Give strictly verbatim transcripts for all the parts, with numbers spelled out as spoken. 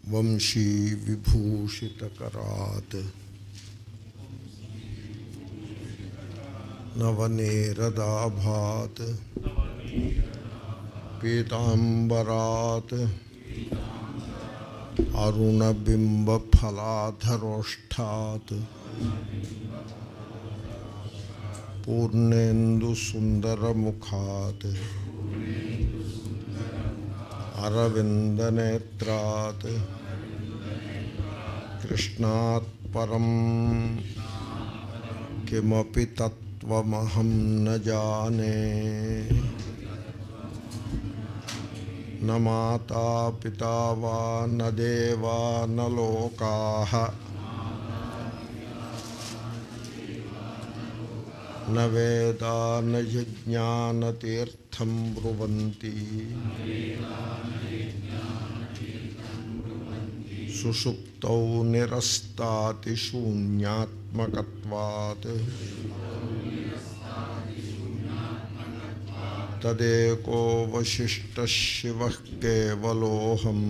వంశీ విభూషితకరాత్ నవనేరదాభాత్ పీతాంబరాత్ అరుణబింబఫలాధరోష్ఠాత్ పూర్ణేందుసుందరముఖాత్ అరవిందనేత్రాత్ కృష్ణాత్ పరం కిమపి తత్వమహం న జానే న మాతా పితా వా న దేవా న లోకాః న వేదా న యజ్ఞాన తీర్థం బ్రువంతి సుషుప్తౌ నిరస్తాతి శూన్యాత్మకత్వాత్ తదేకో వశిష్టః శివః కేవలోహం.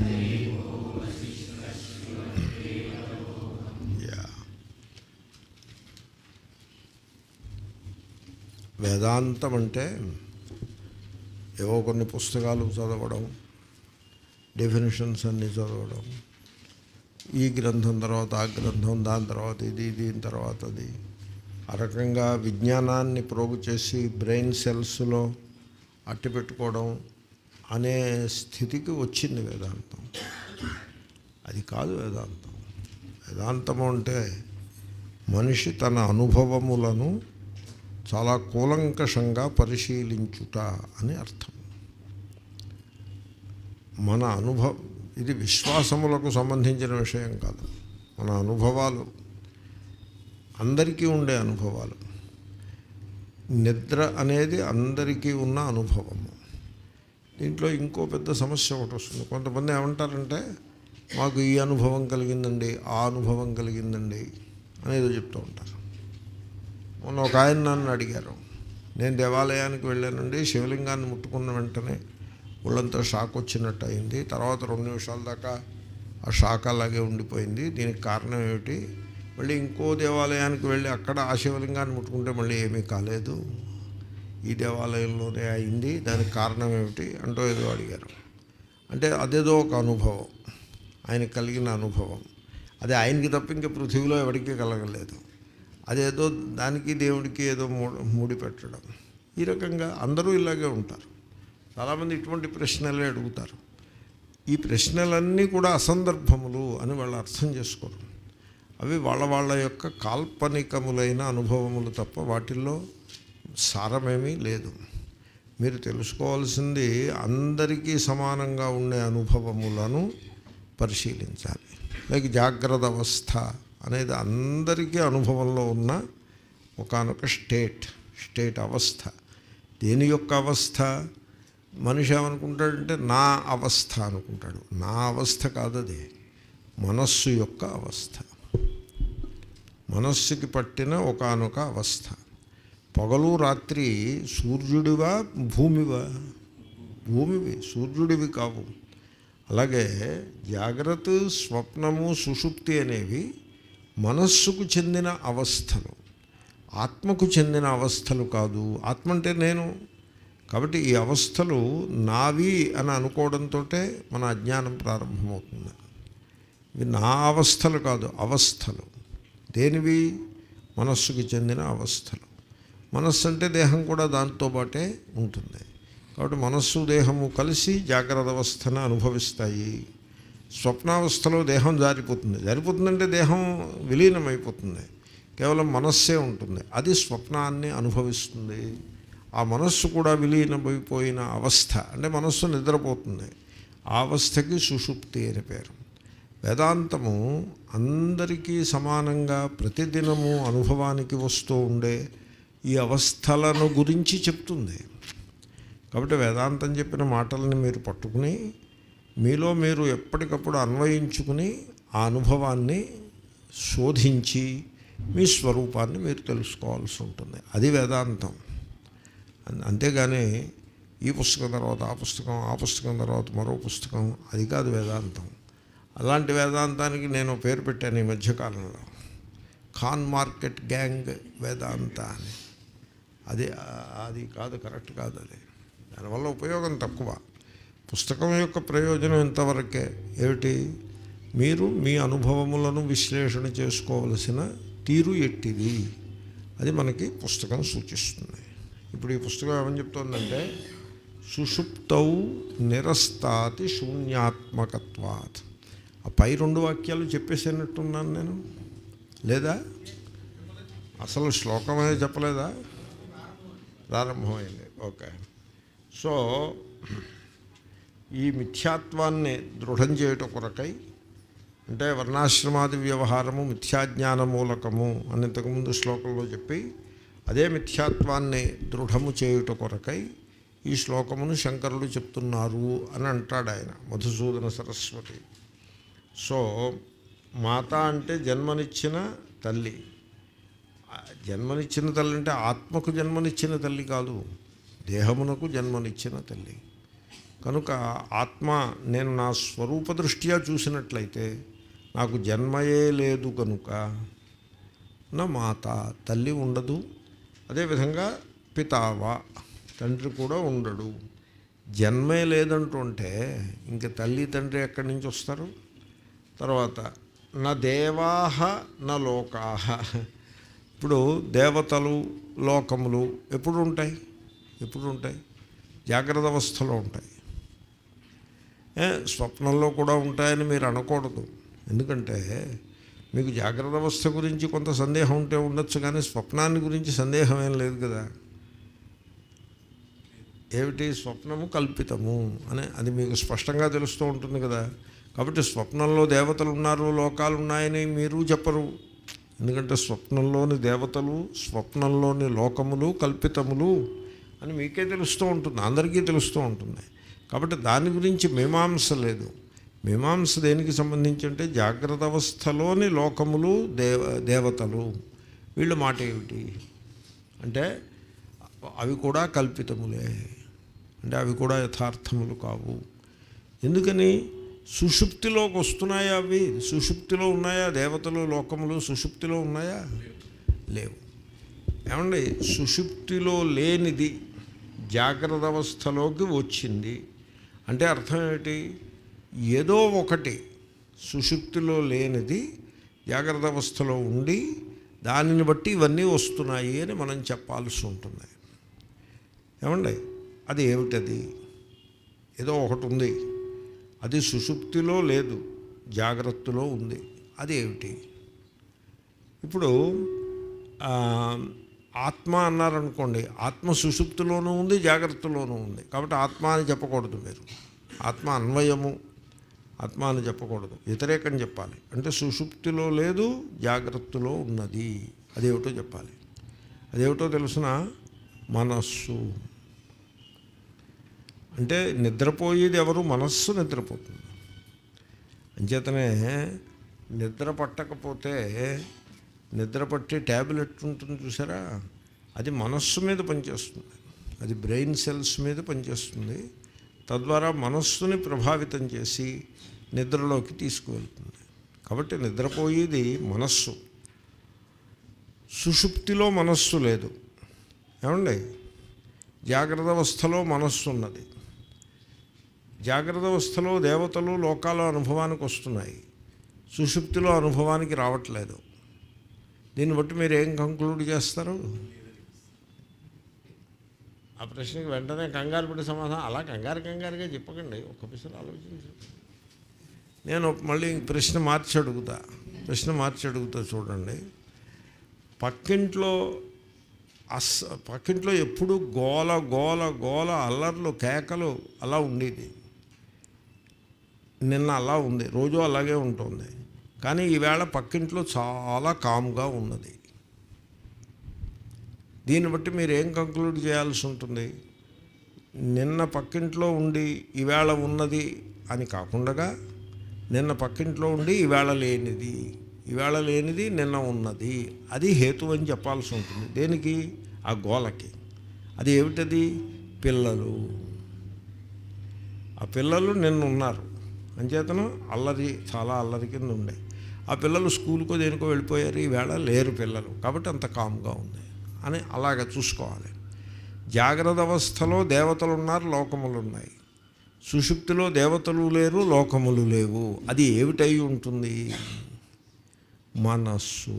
వేదాంతం అంటే ఏవో కొన్ని పుస్తకాలు చదవడం, డెఫినేషన్స్ అన్నీ చదవడం, ఈ గ్రంథం తర్వాత ఆ గ్రంథం, దాని తర్వాత ఇది, దీని తర్వాత అది, ఆ రకంగా విజ్ఞానాన్ని ప్రోగు చేసి బ్రెయిన్ సెల్స్లో అట్టి పెట్టుకోవడం అనే స్థితికి వచ్చింది వేదాంతం. అది కాదు వేదాంతం. వేదాంతము అంటే మనిషి తన అనుభవములను చాలా కూలంకషంగా పరిశీలించుట అని అర్థం. మన అనుభవం ఇది విశ్వాసములకు సంబంధించిన విషయం కాదు. మన అనుభవాలు అందరికీ ఉండే అనుభవాలు. నిద్ర అనేది అందరికీ ఉన్న అనుభవము. దీంట్లో ఇంకో పెద్ద సమస్య ఒకటి వస్తుంది. కొంతమంది ఏమంటారంటే మాకు ఈ అనుభవం కలిగిందండి, ఆ అనుభవం కలిగిందండి అనేది చెప్తూ ఉంటారు. మొన్న ఒక ఆయన నన్ను అడిగారు, నేను దేవాలయానికి వెళ్ళానండి, శివలింగాన్ని ముట్టుకున్న వెంటనే ఒళ్ళంతా షాక్ వచ్చినట్టు అయింది, తర్వాత రెండు నిమిషాల దాకా ఆ షాక్ అలాగే ఉండిపోయింది, దీనికి కారణం ఏమిటి? మళ్ళీ ఇంకో దేవాలయానికి వెళ్ళి అక్కడ ఆ శివలింగాన్ని ముట్టుకుంటే మళ్ళీ ఏమీ కాలేదు, ఈ దేవాలయంలోనే అయింది, దానికి కారణం ఏమిటి అంటూ ఏదో అడిగారు. అంటే అదేదో ఒక అనుభవం, ఆయనకు కలిగిన అనుభవం. అది ఆయనకి తప్ప ఇంకా పృథివీలో ఎవరికీ కలగలేదు. అదేదో దానికి దేవుడికి ఏదో మూడి పెట్టడం. ఈ రకంగా అందరూ ఇలాగే ఉంటారు. చాలామంది ఇటువంటి ప్రశ్నలే అడుగుతారు. ఈ ప్రశ్నలన్నీ కూడా అసందర్భములు అని వాళ్ళు అర్థం చేసుకోరు. అవి వాళ్ళ వాళ్ళ యొక్క కాల్పనికములైన అనుభవములు తప్ప వాటిల్లో సారమేమీ లేదు. మీరు తెలుసుకోవాల్సింది అందరికీ సమానంగా ఉండే అనుభవములను పరిశీలించాలి. లైక్ జాగ్రత్త అవస్థ అనేది అందరికీ అనుభవంలో ఉన్న ఒకానొక స్టేట్ స్టేట్ అవస్థ. దేని యొక్క అవస్థ? మనిషి ఏమనుకుంటాడంటే నా అవస్థ అనుకుంటాడు. నా అవస్థ కాదది, మనస్సు యొక్క అవస్థ. మనస్సుకి పట్టిన ఒకానొక అవస్థ. పగలు రాత్రి సూర్యుడివా భూమివా? భూమివి, సూర్యుడివి కావు. అలాగే జాగ్రత్త, స్వప్నము, సుషుప్తి అనేవి మనస్సుకు చెందిన అవస్థలు, ఆత్మకు చెందిన అవస్థలు కాదు. ఆత్మ అంటే నేను. కాబట్టి ఈ అవస్థలు నావి అని అనుకోవడంతో మన అజ్ఞానం ప్రారంభమవుతుంది. ఇవి నా అవస్థలు కాదు, అవస్థలు. దేనివి? మనస్సుకి చెందిన అవస్థలు. మనస్సు అంటే దేహం కూడా దాంతో పాటే ఉంటుంది. కాబట్టి మనస్సు దేహము కలిసి జాగ్రత్త అవస్థను అనుభవిస్తాయి. స్వప్నావస్థలో దేహం జారిపోతుంది. జారిపోతుందంటే దేహం విలీనమైపోతుంది, కేవలం మనస్సే ఉంటుంది. అది స్వప్నాన్ని అనుభవిస్తుంది. ఆ మనస్సు కూడా విలీనమైపోయిన అవస్థ అంటే మనస్సు నిద్రపోతుంది. ఆ అవస్థకి సుషుప్తి అని పేరు. వేదాంతము అందరికీ సమానంగా ప్రతిదినము అనుభవానికి వస్తూ ఉండే ఈ అవస్థలను గురించి చెప్తుంది. కాబట్టి వేదాంతం చెప్పిన మాటలని మీరు పట్టుకుని మీలో మీరు ఎప్పటికప్పుడు అన్వయించుకుని ఆ అనుభవాన్ని శోధించి మీ స్వరూపాన్ని మీరు తెలుసుకోవాల్సి ఉంటుంది. అది వేదాంతం. అంతేగాని ఈ పుస్తకం తర్వాత ఆ పుస్తకం, ఆ పుస్తకం తర్వాత మరో పుస్తకం, అది కాదు వేదాంతం. అలాంటి వేదాంతానికి నేను పేరు పెట్టాను ఈ మధ్యకాలంలో, ఖాన్ మార్కెట్ గ్యాంగ్ వేదాంత అని. అది అది కాదు, కరెక్ట్ కాదు. అది దానివల్ల ఉపయోగం తక్కువ. పుస్తకం యొక్క ప్రయోజనం ఇంతవరకే. ఏమిటి? మీరు మీ అనుభవములను విశ్లేషణ చేసుకోవలసిన తీరు ఎట్టిది, అది మనకి పుస్తకం సూచిస్తుంది. ఇప్పుడు ఈ పుస్తకం ఏమని చెప్తోందంటే, సుషుప్తౌ నిరస్తాతి శూన్యాత్మకత్వాత్. ఆ పై రెండు వాక్యాలు చెప్పేసినట్టున్నాను నేను, లేదా అసలు శ్లోకమే చెప్పలేదా? ప్రారంభమైంది. ఓకే. సో ఈ మిథ్యాత్వాన్ని దృఢం చేయుట కొరకై, అంటే వర్ణాశ్రమాది వ్యవహారము మిథ్యాజ్ఞాన మూలకము అని ఇంతకుముందు శ్లోకంలో చెప్పి, అదే మిథ్యాత్వాన్ని దృఢము చేయుట కొరకై ఈ శ్లోకమును శంకరులు చెప్తున్నారు అని అంటాడు ఆయన, మధుసూదన సరస్వతి. సో మాత అంటే జన్మనిచ్చిన తల్లి. జన్మనిచ్చిన తల్లి అంటే ఆత్మకు జన్మనిచ్చిన తల్లి కాదు, దేహమునకు జన్మనిచ్చిన తల్లి. కనుక ఆత్మ నేను నా స్వరూప దృష్ట్యా చూసినట్లయితే నాకు జన్మయే లేదు కనుక నా మాత తల్లి ఉండదు. అదేవిధంగా పితావా తండ్రి కూడా ఉండడు. జన్మే లేదంటుంటే ఇంక తల్లి తండ్రి ఎక్కడి నుంచి వస్తారు? తర్వాత నా దేవాహ నా లోకాహ. ఇప్పుడు దేవతలు లోకములు ఎప్పుడు ఉంటాయి? ఎప్పుడు ఉంటాయి? జాగ్రత్త అవస్థలో ఉంటాయి. స్వప్నంలో కూడా ఉంటాయని మీరు అనకూడదు. ఎందుకంటే మీకు జాగ్రత్త అవస్థ గురించి కొంత సందేహం ఉంటే ఉండొచ్చు, కానీ స్వప్నాన్ని గురించి సందేహం ఏం లేదు కదా. ఏమిటి? స్వప్నము కల్పితము అని అది మీకు స్పష్టంగా తెలుస్తూ ఉంటుంది కదా. కాబట్టి స్వప్నంలో దేవతలు ఉన్నారు, లోకాలు ఉన్నాయని మీరు చెప్పరు. ఎందుకంటే స్వప్నంలోని దేవతలు, స్వప్నంలోని లోకములు కల్పితములు అని మీకే తెలుస్తూ ఉంటుంది, అందరికీ తెలుస్తూ ఉంటుంది. కాబట్టి దాని గురించి మీమాంస లేదు. మీమాంస దేనికి సంబంధించి అంటే జాగ్రత్త అవస్థలోని లోకములు దేవ దేవతలు వీళ్ళ మాట ఏమిటి అంటే అవి కూడా కల్పితములే, అంటే అవి కూడా యథార్థములు కావు. ఎందుకని? సుషుప్తిలోకి వస్తున్నాయా అవి? సుషుప్తిలో ఉన్నాయా దేవతలు లోకములు? సుషుప్తిలో ఉన్నాయా? లేవు. ఏమండి, సుషుప్తిలో లేనిది జాగ్రత్త అవస్థలోకి వచ్చింది అంటే అర్థం ఏమిటి? ఏదో ఒకటి సుషుప్తిలో లేనిది జాగ్రత్త అవస్థలో ఉండి దానిని బట్టి ఇవన్నీ వస్తున్నాయి అని మనం చెప్పాల్సి ఉంటుంది. ఏమండి, అది ఏమిటది? ఏదో ఒకటి ఉంది, అది సుషుప్తిలో లేదు, జాగ్రత్తలో ఉంది. అది ఏమిటి? ఇప్పుడు ఆత్మ అన్నారనుకోండి, ఆత్మ సుషుప్తిలోనూ ఉంది, జాగ్రత్తలోనూ ఉంది. కాబట్టి ఆత్మ అని చెప్పకూడదు. మీరు ఆత్మ అన్వయము, ఆత్మ అని చెప్పకూడదు, వ్యతిరేకం చెప్పాలి. అంటే సుషుప్తిలో లేదు, జాగ్రత్తలో ఉన్నది. అదేమిటో చెప్పాలి. అదేమిటో తెలుసిన మనస్సు. అంటే నిద్రపోయేది ఎవరు? మనస్సు నిద్రపోతుంది. అంచేతనే నిద్ర పట్టకపోతే, నిద్ర పట్టి ట్యాబ్లెట్ ఉంటుంది చూసారా, అది మనస్సు మీద పనిచేస్తుంది, అది బ్రెయిన్ సెల్స్ మీద పనిచేస్తుంది. తద్వారా మనస్సుని ప్రభావితం చేసి నిద్రలోకి తీసుకువెళ్తుంది. కాబట్టి నిద్రపోయేది మనస్సు. సుషుప్తిలో మనస్సు లేదు. ఏమండి, జాగ్రత్త అవస్థలో మనస్సు ఉన్నది. జాగ్రత్త అవస్థలో దేవతలు లోకాల అనుభవానికి వస్తున్నాయి, సుషుప్తిలో అనుభవానికి రావట్లేదు. దీన్ని బట్టి మీరు ఏం కంక్లూడ్ చేస్తారు? ఆ ప్రశ్నకి వెంటనే కంగారు పడి సమాధానం అలా కంగారు కంగారుగా చెప్పకండి, ఒక్క పిసరు ఆలోచించండి. నేను మళ్ళీ ప్రశ్న మార్చి అడుగుతా ప్రశ్న మార్చి అడుగుతా చూడండి. పక్కింట్లో అస్ పక్కింట్లో ఎప్పుడు గోల గోల గోల అల్లర్లు కేకలు అలా ఉండేది. నిన్న అలా ఉంది, రోజు అలాగే ఉంటుంది. కానీ ఈవేళ పక్కింట్లో చాలా కామ్గా ఉన్నది. దీన్ని బట్టి మీరు ఏం కంక్లూడ్ చేయాల్సి ఉంటుంది? నిన్న పక్కింట్లో ఉండి ఈవేళ ఉన్నది అని కాకుండా, నిన్న పక్కింట్లో ఉండి ఈవేళ లేనిది, ఈవేళ లేనిది నిన్న ఉన్నది, అది హేతు అని చెప్పాల్సి ఉంటుంది. దేనికి? ఆ గోలకి. అది ఏమిటది? పిల్లలు. ఆ పిల్లలు నిన్న ఉన్నారు, అంచేతను అల్లరి చాలా అల్లరి కింద ఉండే. ఆ పిల్లలు స్కూల్కో దేనికో వెళ్ళిపోయారు, ఈవేళ లేరు పిల్లలు, కాబట్టి అంత కామ్గా ఉంది అని అలాగ చూసుకోవాలి. జాగ్రత్త అవస్థలో దేవతలు ఉన్నారు, లోకములు ఉన్నాయి. సుషుప్తిలో దేవతలు లేరు, లోకములు లేవు. అది ఏమిటై ఉంటుంది? మనస్సు.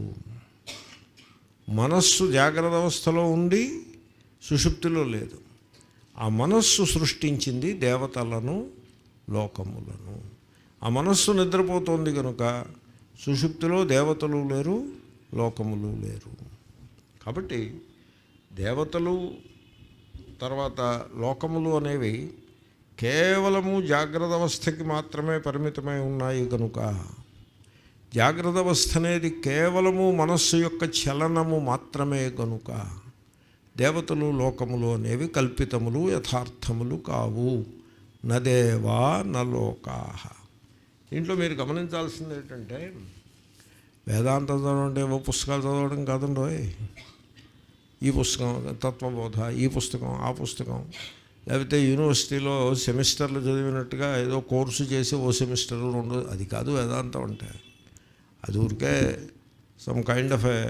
మనస్సు జాగ్రత్త అవస్థలో ఉండి సుషుప్తిలో లేదు. ఆ మనస్సు సృష్టించింది దేవతలను, లోకములను. ఆ మనస్సు నిద్రపోతోంది కనుక సుషుప్తిలో దేవతలు లేరు, లోకములు లేరు. కాబట్టి దేవతలు తర్వాత లోకములు అనేవి కేవలము జాగ్రత్త అవస్థకి మాత్రమే పరిమితమై ఉన్నాయి కనుక జాగ్రత్త అవస్థ అనేది కేవలము మనస్సు యొక్క చలనము మాత్రమే కనుక దేవతలు, లోకములు అనేవి కల్పితములు, యథార్థములు కావు. నదేవా నలోకాహ. దీంట్లో మీరు గమనించాల్సింది ఏంటంటే వేదాంతం చదవడం అంటే ఏవో పుస్తకాలు చదవడం కాదండో. ఈ పుస్తకం తత్వబోధ, ఈ పుస్తకం, ఆ పుస్తకం, లేకపోతే యూనివర్సిటీలో సెమిస్టర్లు చదివినట్టుగా ఏదో కోర్సు చేసి ఓ సెమిస్టరు రెండు, అది కాదు వేదాంతం అంటే. అది ఊరికే some kind of a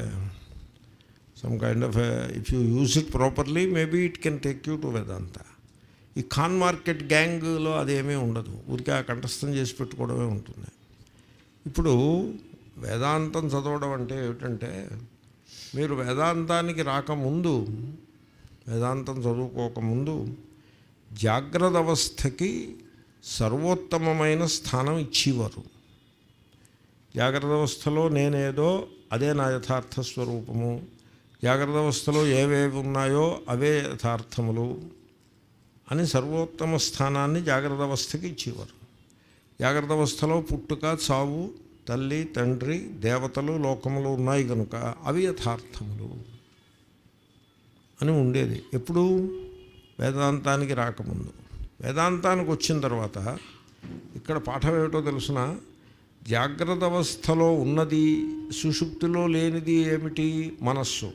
some kind of a if you use it properly maybe it can take you to Vedanta. ఈ ఖాన్ మార్కెట్ గ్యాంగ్లో అదేమీ ఉండదు, ఊరికే ఆ కంఠస్థం చేసి పెట్టుకోవడమే ఉంటుంది. ఇప్పుడు వేదాంతం చదవడం అంటే ఏమిటంటే మీరు వేదాంతానికి రాకముందు, వేదాంతం చదువుకోకముందు జాగ్రత్త అవస్థకి సర్వోత్తమమైన స్థానం ఇచ్చేవారు. జాగ్రత్త అవస్థలో నేనేదో అదే నా యథార్థ స్వరూపము, జాగ్రత్త అవస్థలో ఏవేవి ఉన్నాయో అవే యథార్థములు అని సర్వోత్తమ స్థానాన్ని జాగ్రత్త అవస్థకి ఇచ్చేవారు. జాగ్రత్త అవస్థలో పుట్టుక, చావు, తల్లి, తండ్రి, దేవతలు, లోకములు ఉన్నాయి కనుక అవి యథార్థములు అని ఉండేది. ఎప్పుడు? వేదాంతానికి రాకముందు. వేదాంతానికి వచ్చిన తర్వాత ఇక్కడ పాఠం ఏమిటో తెలుసిన, జాగ్రత్త అవస్థలో ఉన్నది, సుషుప్తిలో లేనిది ఏమిటి? మనస్సు.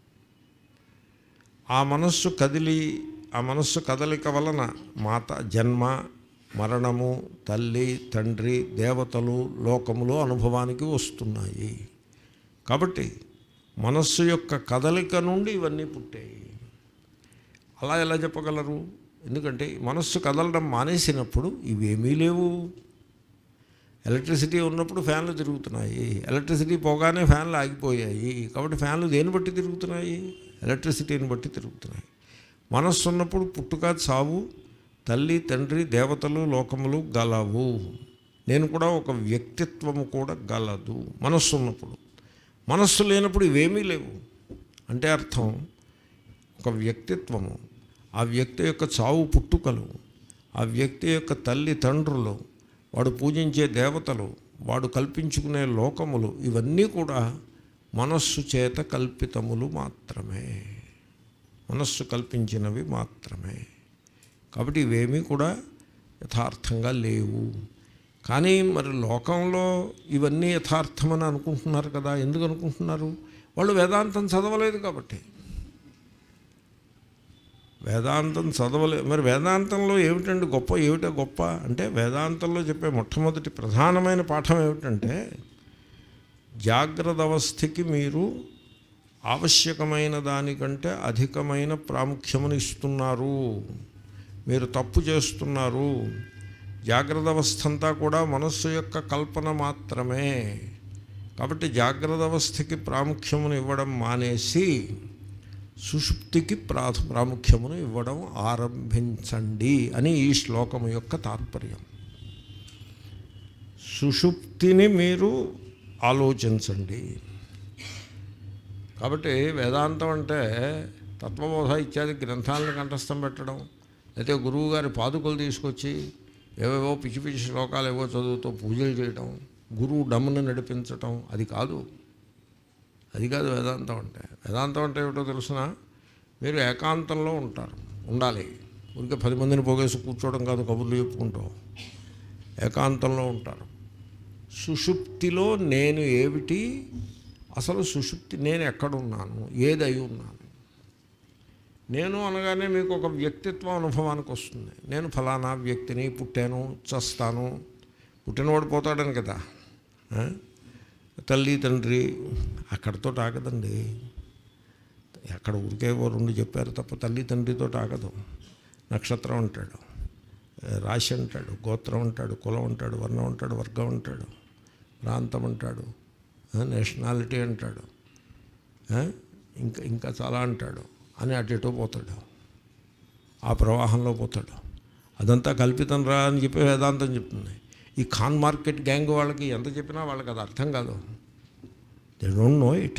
ఆ మనస్సు కదిలి, ఆ మనస్సు కదలిక వలన మాత జన్మ, మరణము, తల్లి, తండ్రి, దేవతలు, లోకములు అనుభవానికి వస్తున్నాయి. కాబట్టి మనస్సు యొక్క కదలిక నుండి ఇవన్నీ పుట్టాయి. అలా ఎలా చెప్పగలరు? ఎందుకంటే మనస్సు కదలడం మానేసినప్పుడు ఇవేమీ లేవు. ఎలక్ట్రిసిటీ ఉన్నప్పుడు ఫ్యాన్లు తిరుగుతున్నాయి, ఎలక్ట్రిసిటీ పోగానే ఫ్యాన్లు ఆగిపోయాయి. కాబట్టి ఫ్యాన్లు దేన్ని బట్టి తిరుగుతున్నాయి? ఎలక్ట్రిసిటీని బట్టి తిరుగుతున్నాయి. మనస్సు ఉన్నప్పుడు పుట్టుక, చావు, తల్లి, తండ్రి, దేవతలు, లోకములు గలవు. నేను కూడా ఒక వ్యక్తిత్వము కూడా గలదు మనస్సు ఉన్నప్పుడు. మనస్సు లేనప్పుడు ఇవేమీ లేవు. అంటే అర్థం ఒక వ్యక్తిత్వము, ఆ వ్యక్తి యొక్క చావు పుట్టుకలు, ఆ వ్యక్తి యొక్క తల్లి తండ్రులు, వాడు పూజించే దేవతలు, వాడు కల్పించుకునే లోకములు, ఇవన్నీ కూడా మనస్సు చేత కల్పితములు మాత్రమే, మనస్సు కల్పించినవి మాత్రమే. కాబట్టి ఇవేమీ కూడా యథార్థంగా లేవు. కానీ మరి లోకంలో ఇవన్నీ యథార్థమని అనుకుంటున్నారు కదా. ఎందుకు అనుకుంటున్నారు? వాళ్ళు వేదాంతం చదవలేదు కాబట్టి. వేదాంతం చదవలేదు. మరి వేదాంతంలో ఏమిటండి గొప్ప? ఏమిటో గొప్ప అంటే వేదాంతంలో చెప్పే మొట్టమొదటి ప్రధానమైన పాఠం ఏమిటంటే జాగ్రత్త అవస్థకి మీరు ఆవశ్యకమైన దానికంటే అధికమైన ప్రాముఖ్యమును ఇస్తున్నారు, మీరు తప్పు చేస్తున్నారు. జాగ్రత్త అవస్థ అంతా కూడా మనస్సు యొక్క కల్పన మాత్రమే. కాబట్టి జాగ్రత్త అవస్థకి ప్రాముఖ్యమును ఇవ్వడం మానేసి సుషుప్తికి ప్రా ప్రాముఖ్యమును ఇవ్వడం ఆరంభించండి అని ఈ శ్లోకము యొక్క తాత్పర్యం. సుషుప్తిని మీరు ఆలోచించండి. కాబట్టి వేదాంతం అంటే తత్వబోధ ఇత్యాది గ్రంథాలను కంఠస్థం పెట్టడం, అయితే గురువు గారి పాదుకలు తీసుకొచ్చి ఏవేవో పిచ్చి పిచ్చి శ్లోకాలు ఏవో చదువుతూ పూజలు చేయడం, గురువు డమ్మును నడిపించటం, అది కాదు. అది కాదు వేదాంతం అంటే. వేదాంతం అంటే ఏమిటో తెలుసిన, మీరు ఏకాంతంలో ఉంటారు, ఉండాలి. ఊరికే పది మందిని పోగేసి కూర్చోవడం కాదు, కబుర్లు చెప్పుకుంటూ ఏకాంతంలో ఉంటారు. సుషుప్తిలో నేను ఏమిటి, అసలు సుషుప్తి నేను ఎక్కడున్నాను, ఏదై ఉన్నాను. నేను అనగానే మీకు ఒక వ్యక్తిత్వ అనుభవానికి వస్తుంది. నేను ఫలానా వ్యక్తిని, పుట్టాను, చస్తాను, పుట్టినవాడు పోతాడని కదా. తల్లి తండ్రి అక్కడితో ఆగదండి. అక్కడ ఊరికేవో రెండు చెప్పారు తప్ప తల్లి తండ్రితో ఆగదు. నక్షత్రం అంటాడు, రాశి అంటాడు, గోత్రం అంటాడు, కులం అంటాడు, వర్ణం అంటాడు, వర్గం అంటాడు, ప్రాంతం అంటాడు, నేషనాలిటీ అంటాడు, ఇంకా ఇంకా చాలా అంటాడు అని అటు ఇటో పోతాడు. ఆ ప్రవాహంలో పోతాడు. అదంతా కల్పితం రా అని చెప్పి వేదాంతం చెప్తుంది. ఈ ఖాన్ మార్కెట్ గ్యాంగ్ వాళ్ళకి ఎంత చెప్పినా వాళ్ళకి అది అర్థం కాదు. They don't know it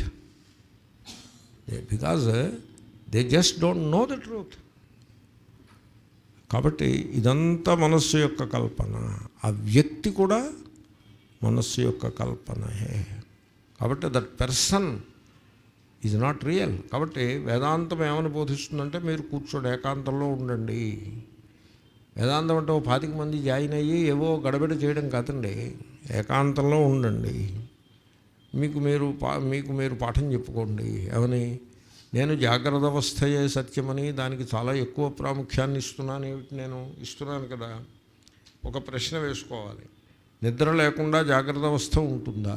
because they just don't know the truth. కాబట్టి ఇదంతా మనస్సు యొక్క కల్పన, ఆ వ్యక్తి కూడా మనస్సు యొక్క కల్పనే. కాబట్టి that person is not real. కాబట్టి వేదాంతం ఏమని బోధిస్తుందంటే మీరు కూర్చోండి, ఏకాంతంలో ఉండండి. వేదాంతం అంటే ఓ పాతిక మంది జాయిన్ అయ్యి ఏవో గడబిడ చేయడం కాదండి. ఏకాంతంలో ఉండండి, మీకు మీరు పా మీకు మీరు పాఠం చెప్పుకోండి. ఏమని, నేను జాగ్రత్త అవస్థయే సత్యమని దానికి చాలా ఎక్కువ ప్రాముఖ్యాన్ని ఇస్తున్నాను. ఏమిటి నేను ఇస్తున్నాను కదా. ఒక ప్రశ్న వేసుకోవాలి, నిద్ర లేకుండా జాగ్రత్త అవస్థ ఉంటుందా?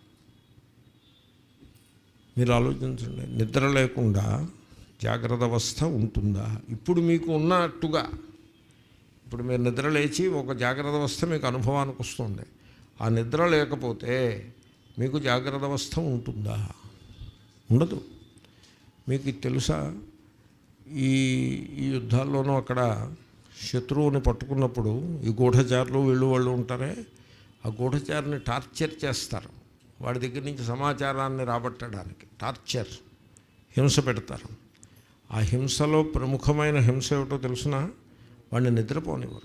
మీరు ఆలోచించండి. నిద్ర లేకుండా జాగ్రత్త అవస్థ ఉంటుందా? ఇప్పుడు మీకు ఉన్నట్టుగా ఇప్పుడు మీరు నిద్ర లేచి ఒక జాగ్రత్త అవస్థ మీకు అనుభవానికి వస్తుంది. ఆ నిద్ర లేకపోతే మీకు జాగ్రత్త అవస్థ ఉంటుందా? ఉండదు. మీకు ఇది తెలుసా, ఈ ఈ యుద్ధాల్లోనూ అక్కడ శత్రువుని పట్టుకున్నప్పుడు ఈ గూఢచారులు వీళ్ళు వాళ్ళు ఉంటారే, ఆ గూఢచారిని టార్చర్ చేస్తారు. వాడి దగ్గర నుంచి సమాచారాన్ని రాబట్టడానికి టార్చర్, హింస పెడతారు. ఆ హింసలో ప్రముఖమైన హింస ఏమిటో తెలుసిన, వాడిని నిద్రపోనివ్వరు.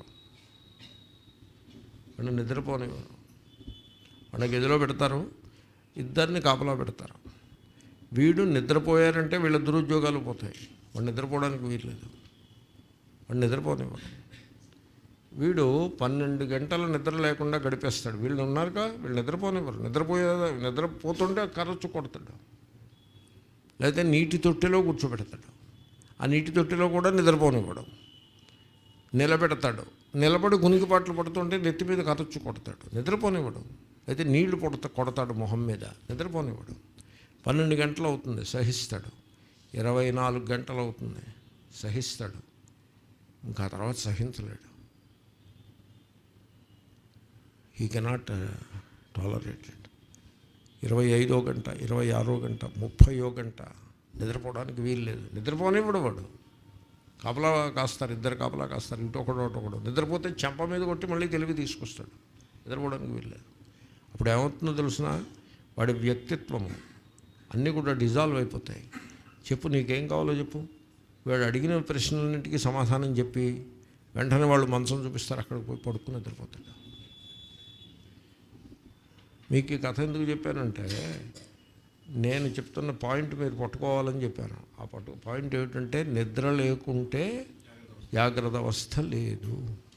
వాడిని నిద్రపోనివ్వరు వాడిని గదిలో పెడతారు, ఇద్దరిని కాపలా పెడతారు. వీడు నిద్రపోయారంటే వీళ్ళ దురుద్యోగాలు పోతాయి. వాడు నిద్రపోవడానికి వీల్లేదు, వాడు నిద్రపోనివ్వడు. వీడు పన్నెండు గంటల నిద్ర లేకుండా గడిపేస్తాడు. వీళ్ళు ఉన్నారుగా, వీళ్ళు నిద్రపోనివ్వరు. నిద్రపోయే నిద్రపోతుంటే కర్రచ్చు కొడతాడు, లేకపోతే నీటి తొట్టిలో కూర్చోబెడతాడు. ఆ నీటి తొట్టిలో కూడా నిద్రపోనివ్వడం. నిలబెడతాడు, నిలబడి గునికిపాట్లు పడుతుంటే నెత్తి మీద కరచ్చు కొడతాడు, నిద్రపోనివ్వడం. అయితే నీళ్లు పొడత కొడతాడు మొహం మీద, నిద్రపోనివ్వడు. పన్నెండు గంటలు అవుతుంది, సహిస్తాడు. ఇరవై నాలుగు గంటలు అవుతుంది, సహిస్తాడు. ఇంకా తర్వాత సహించలేడు. He cannot tolerate it. ఇరవై ఐదో గంట, ఇరవై ఆరో గంట, ముప్పయో గంట నిద్రపోవడానికి వీలు లేదు. నిద్రపోనివ్వడు వాడు. కాపలా కాస్తారు, ఇద్దరు కాపలా కాస్తారు, ఇటొకడు ఒకడు. నిద్రపోతే చెంప మీద కొట్టి మళ్ళీ తెలివి తీసుకొస్తాడు. నిద్రపోవడానికి వీల్లేదు. అప్పుడు ఏమవుతుందో తెలిసిన, వాడి వ్యక్తిత్వము అన్నీ కూడా డిజాల్వ్ అయిపోతాయి. చెప్పు, నీకేం కావాలో చెప్పు. వాడు అడిగిన ప్రశ్నలన్నింటికి సమాధానం చెప్పి వెంటనే వాళ్ళు మంచం చూపిస్తారు, అక్కడికి పోయి పడుకుని నిద్రపోతాడు. మీకు ఈ కథ ఎందుకు చెప్పానంటే, నేను చెప్తున్న పాయింట్ మీరు పట్టుకోవాలని చెప్పాను. ఆ పట్టు పాయింట్ ఏమిటంటే, నిద్ర లేకుంటే జాగ్రత్త అవస్థ లేదు.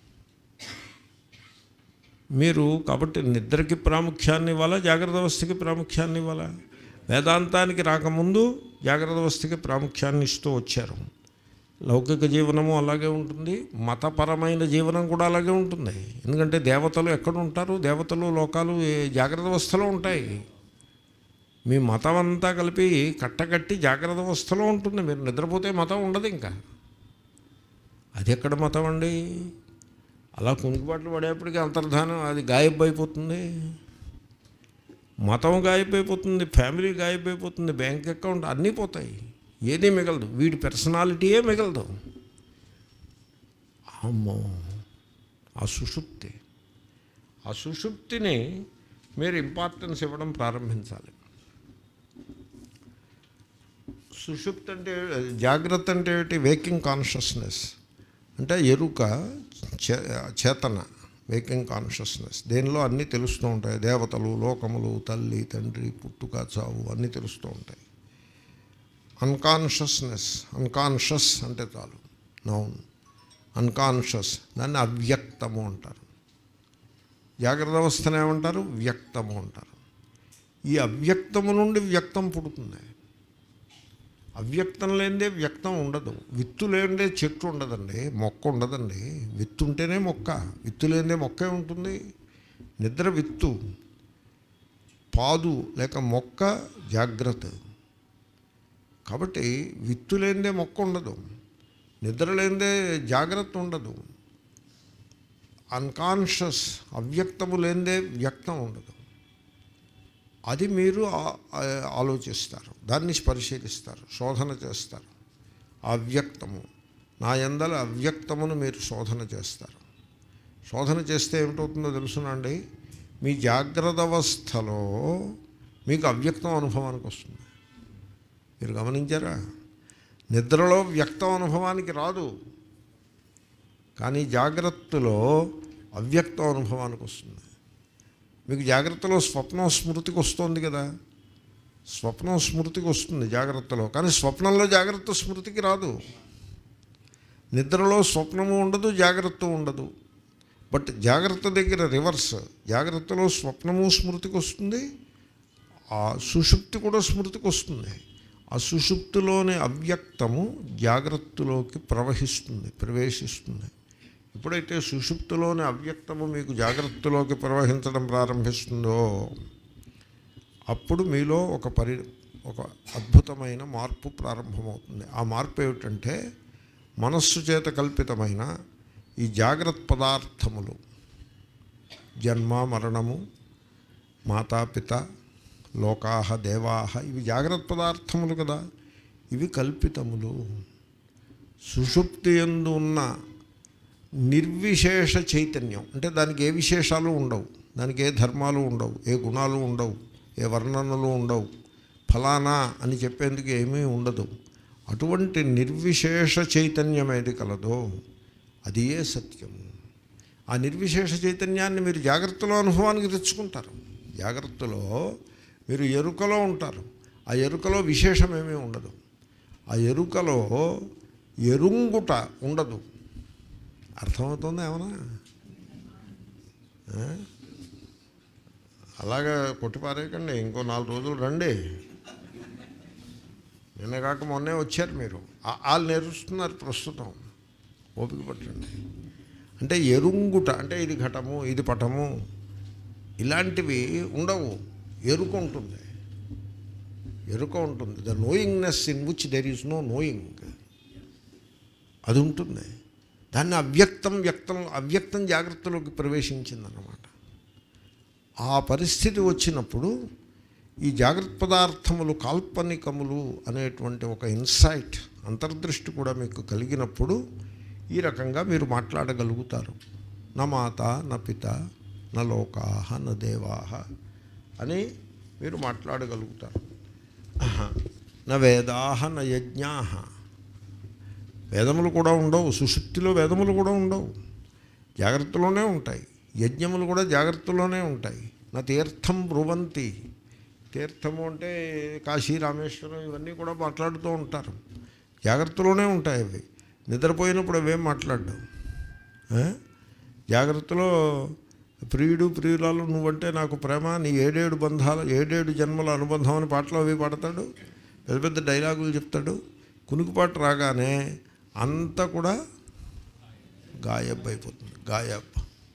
మీరు కాబట్టి నిద్రకి ప్రాముఖ్యాన్ని ఇవ్వాలా, జాగ్రత్త అవస్థకి ప్రాముఖ్యాన్ని ఇవ్వాలా? వేదాంతానికి రాకముందు జాగ్రత్త అవస్థకి ప్రాముఖ్యాన్ని ఇస్తూ వచ్చారు. లౌకిక జీవనము అలాగే ఉంటుంది, మతపరమైన జీవనం కూడా అలాగే ఉంటుంది. ఎందుకంటే దేవతలు ఎక్కడ ఉంటారు? దేవతలు లోకాలు జాగ్రత్త అవస్థలో ఉంటాయి. మీ మతం అంతా కలిపి కట్టకట్టి జాగ్రత్త అవస్థలో ఉంటుంది. మీరు నిద్రపోతే మతం ఉండదు. ఇంకా అది ఎక్కడ మతం అండి? అలా కునికిపాట్లు పడేప్పటికీ అంతర్ధానం అది గాయబ్ అయిపోతుంది. మతం గాయబైపోతుంది, ఫ్యామిలీ గాయబైపోతుంది, బ్యాంక్ అకౌంట్ అన్నీ పోతాయి. ఏదీ మిగలదు. వీడి పర్సనాలిటీయే మిగలదు. అమ్మో, ఆ సుషుప్తి, ఆ సుషుప్తిని మీరు ఇంపార్టెన్స్ ఇవ్వడం ప్రారంభించాలి. సుషుప్తి అంటే జాగ్రత్త అంటే ఏమిటి? వేకింగ్ కాన్షియస్నెస్ అంటే ఎరుక, చేతన, వేకింగ్ కాన్షియస్నెస్. దేనిలో అన్నీ తెలుస్తూ ఉంటాయి. దేవతలు, లోకములు, తల్లి, తండ్రి, పుట్టుక, చావు అన్నీ తెలుస్తూ ఉంటాయి. అన్కాన్షియస్నెస్, అన్కాన్షియస్ అంటే చాలు, నౌన్. అన్కాన్షియస్ దాన్ని అవ్యక్తము అంటారు. జాగ్రత్త అవస్థను ఏమంటారు? వ్యక్తము అంటారు. ఈ అవ్యక్తము నుండి వ్యక్తం పుడుతుంది. అవ్యక్తం లేనిదే వ్యక్తం ఉండదు. విత్తు లేనిదే చెట్టు ఉండదండి, మొక్క ఉండదండి. విత్తు ఉంటేనే మొక్క, విత్తు లేనిదే మొక్కే ఉంటుంది. నిద్ర విత్తు, పాదు లేక మొక్క జాగ్రత్త. కాబట్టి విత్తు లేనిదే మొక్క ఉండదు, నిద్ర లేనిదే జాగ్రత్త ఉండదు, అన్కాన్షియస్ అవ్యక్తము లేనిదే వ్యక్తం ఉండదు. అది మీరు ఆలోచిస్తారు, దాన్ని పరిశీలిస్తారు, శోధన చేస్తారు. అవ్యక్తము నా యందల అవ్యక్తమును మీరు శోధన చేస్తారు. శోధన చేస్తే ఏమిటవుతుందో తెలుసునండి, మీ జాగ్రత్త అవస్థలో మీకు అవ్యక్తం అనుభవానికి వస్తుంది. మీరు గమనించారా? నిద్రలో వ్యక్తం అనుభవానికి రాదు, కానీ జాగ్రత్తలో అవ్యక్తం అనుభవానికి వస్తుంది. మీకు జాగ్రత్తలో స్వప్నం స్మృతికి వస్తుంది కదా, స్వప్నం స్మృతికి వస్తుంది జాగ్రత్తలో, కానీ స్వప్నంలో జాగ్రత్త స్మృతికి రాదు. నిద్రలో స్వప్నము ఉండదు, జాగ్రత్త ఉండదు. బట్ జాగ్రత్త దగ్గర రివర్స్, జాగ్రత్తలో స్వప్నము స్మృతికి వస్తుంది, ఆ సుషుప్తి కూడా స్మృతికి వస్తుంది. ఆ సుషుప్తిలోని అవ్యక్తము జాగ్రత్తలోకి ప్రవహిస్తుంది, ప్రవేశిస్తుంది. ఎప్పుడైతే సుషుప్తిలోని అవ్యక్తము మీకు జాగ్రత్తలోకి ప్రవహించడం ప్రారంభిస్తుందో అప్పుడు మీలో ఒక పరి ఒక అద్భుతమైన మార్పు ప్రారంభమవుతుంది. ఆ మార్పు ఏమిటంటే, మనస్సు చేత కల్పితమైన ఈ జాగ్రత్త పదార్థములు, జన్మ మరణము, మాతాపిత, లోకాహ దేవాహ, ఇవి జాగ్రత్త పదార్థములు కదా, ఇవి కల్పితములు. సుషుప్తి యందు ఉన్న నిర్విశేష చైతన్యం, అంటే దానికి ఏ విశేషాలు ఉండవు, దానికి ఏ ధర్మాలు ఉండవు, ఏ గుణాలు ఉండవు, ఏ వర్ణనలు ఉండవు, ఫలానా అని చెప్పేందుకు ఏమీ ఉండదు. అటువంటి నిర్విశేష చైతన్యం ఏది కలదో అది ఏ సత్యము. ఆ నిర్విశేష చైతన్యాన్ని మీరు జాగ్రత్తలో అనుభవానికి తెచ్చుకుంటారు. జాగ్రత్తలో మీరు ఎరుకలో ఉంటారు, ఆ ఎరుకలో విశేషమేమీ ఉండదు, ఆ ఎరుకలో ఎరుంగుట ఉండదు. అర్థమవుతుందా ఏమన్నా? అలాగా కొట్టిపారేయకండి, ఇంకో నాలుగు రోజులు రండి. నిన్న కాక మొన్నే వచ్చారు మీరు, వాళ్ళు నేర్చుస్తున్నారు ప్రస్తుతం, ఓపిక పట్టండి. అంటే ఎరుంగుట అంటే ఇది ఘటము, ఇది పటము, ఇలాంటివి ఉండవు. ఎరుక ఉంటుంది, ఎరుక ఉంటుంది. The knowingness in which there is no knowing, అది ఉంటుంది. దాన్ని అవ్యక్తం వ్యక్తం అవ్యక్తం జాగ్రత్తలోకి ప్రవేశించిందన్నమాట. ఆ పరిస్థితి వచ్చినప్పుడు ఈ జాగ్రత్త పదార్థములు కాల్పనికములు అనేటువంటి ఒక ఇన్సైట్, అంతర్దృష్టి కూడా మీకు కలిగినప్పుడు ఈ రకంగా మీరు మాట్లాడగలుగుతారు. నా మాత నా పిత నా లోకాహ నా దేవాహ అని మీరు మాట్లాడగలుగుతారు. నా వేదాహ నా యజ్ఞాహ, వేదములు కూడా ఉండవు, సుషుప్తిలో వేదములు కూడా ఉండవు, జాగ్రత్తలోనే ఉంటాయి. యజ్ఞములు కూడా జాగ్రత్తలోనే ఉంటాయి. నా తీర్థం బ్రువంతి, తీర్థము అంటే కాశీ రామేశ్వరం ఇవన్నీ కూడా మాట్లాడుతూ ఉంటారు, జాగ్రత్తలోనే ఉంటాయి. అవి నిద్రపోయినప్పుడు అవేం మాట్లాడడం. జాగ్రత్తలో ప్రియుడు ప్రియురాలు, నువ్వంటే నాకు ప్రేమ, నీ ఏడేడు బంధాలు ఏడేడు జన్మల అనుబంధం అని పాటలు అవి పాడతాడు, పెద్ద పెద్ద డైలాగులు చెప్తాడు. కునుకుపాటు రాగానే అంతా కూడా గాయబ్ అయిపోతుంది, గాయబ్.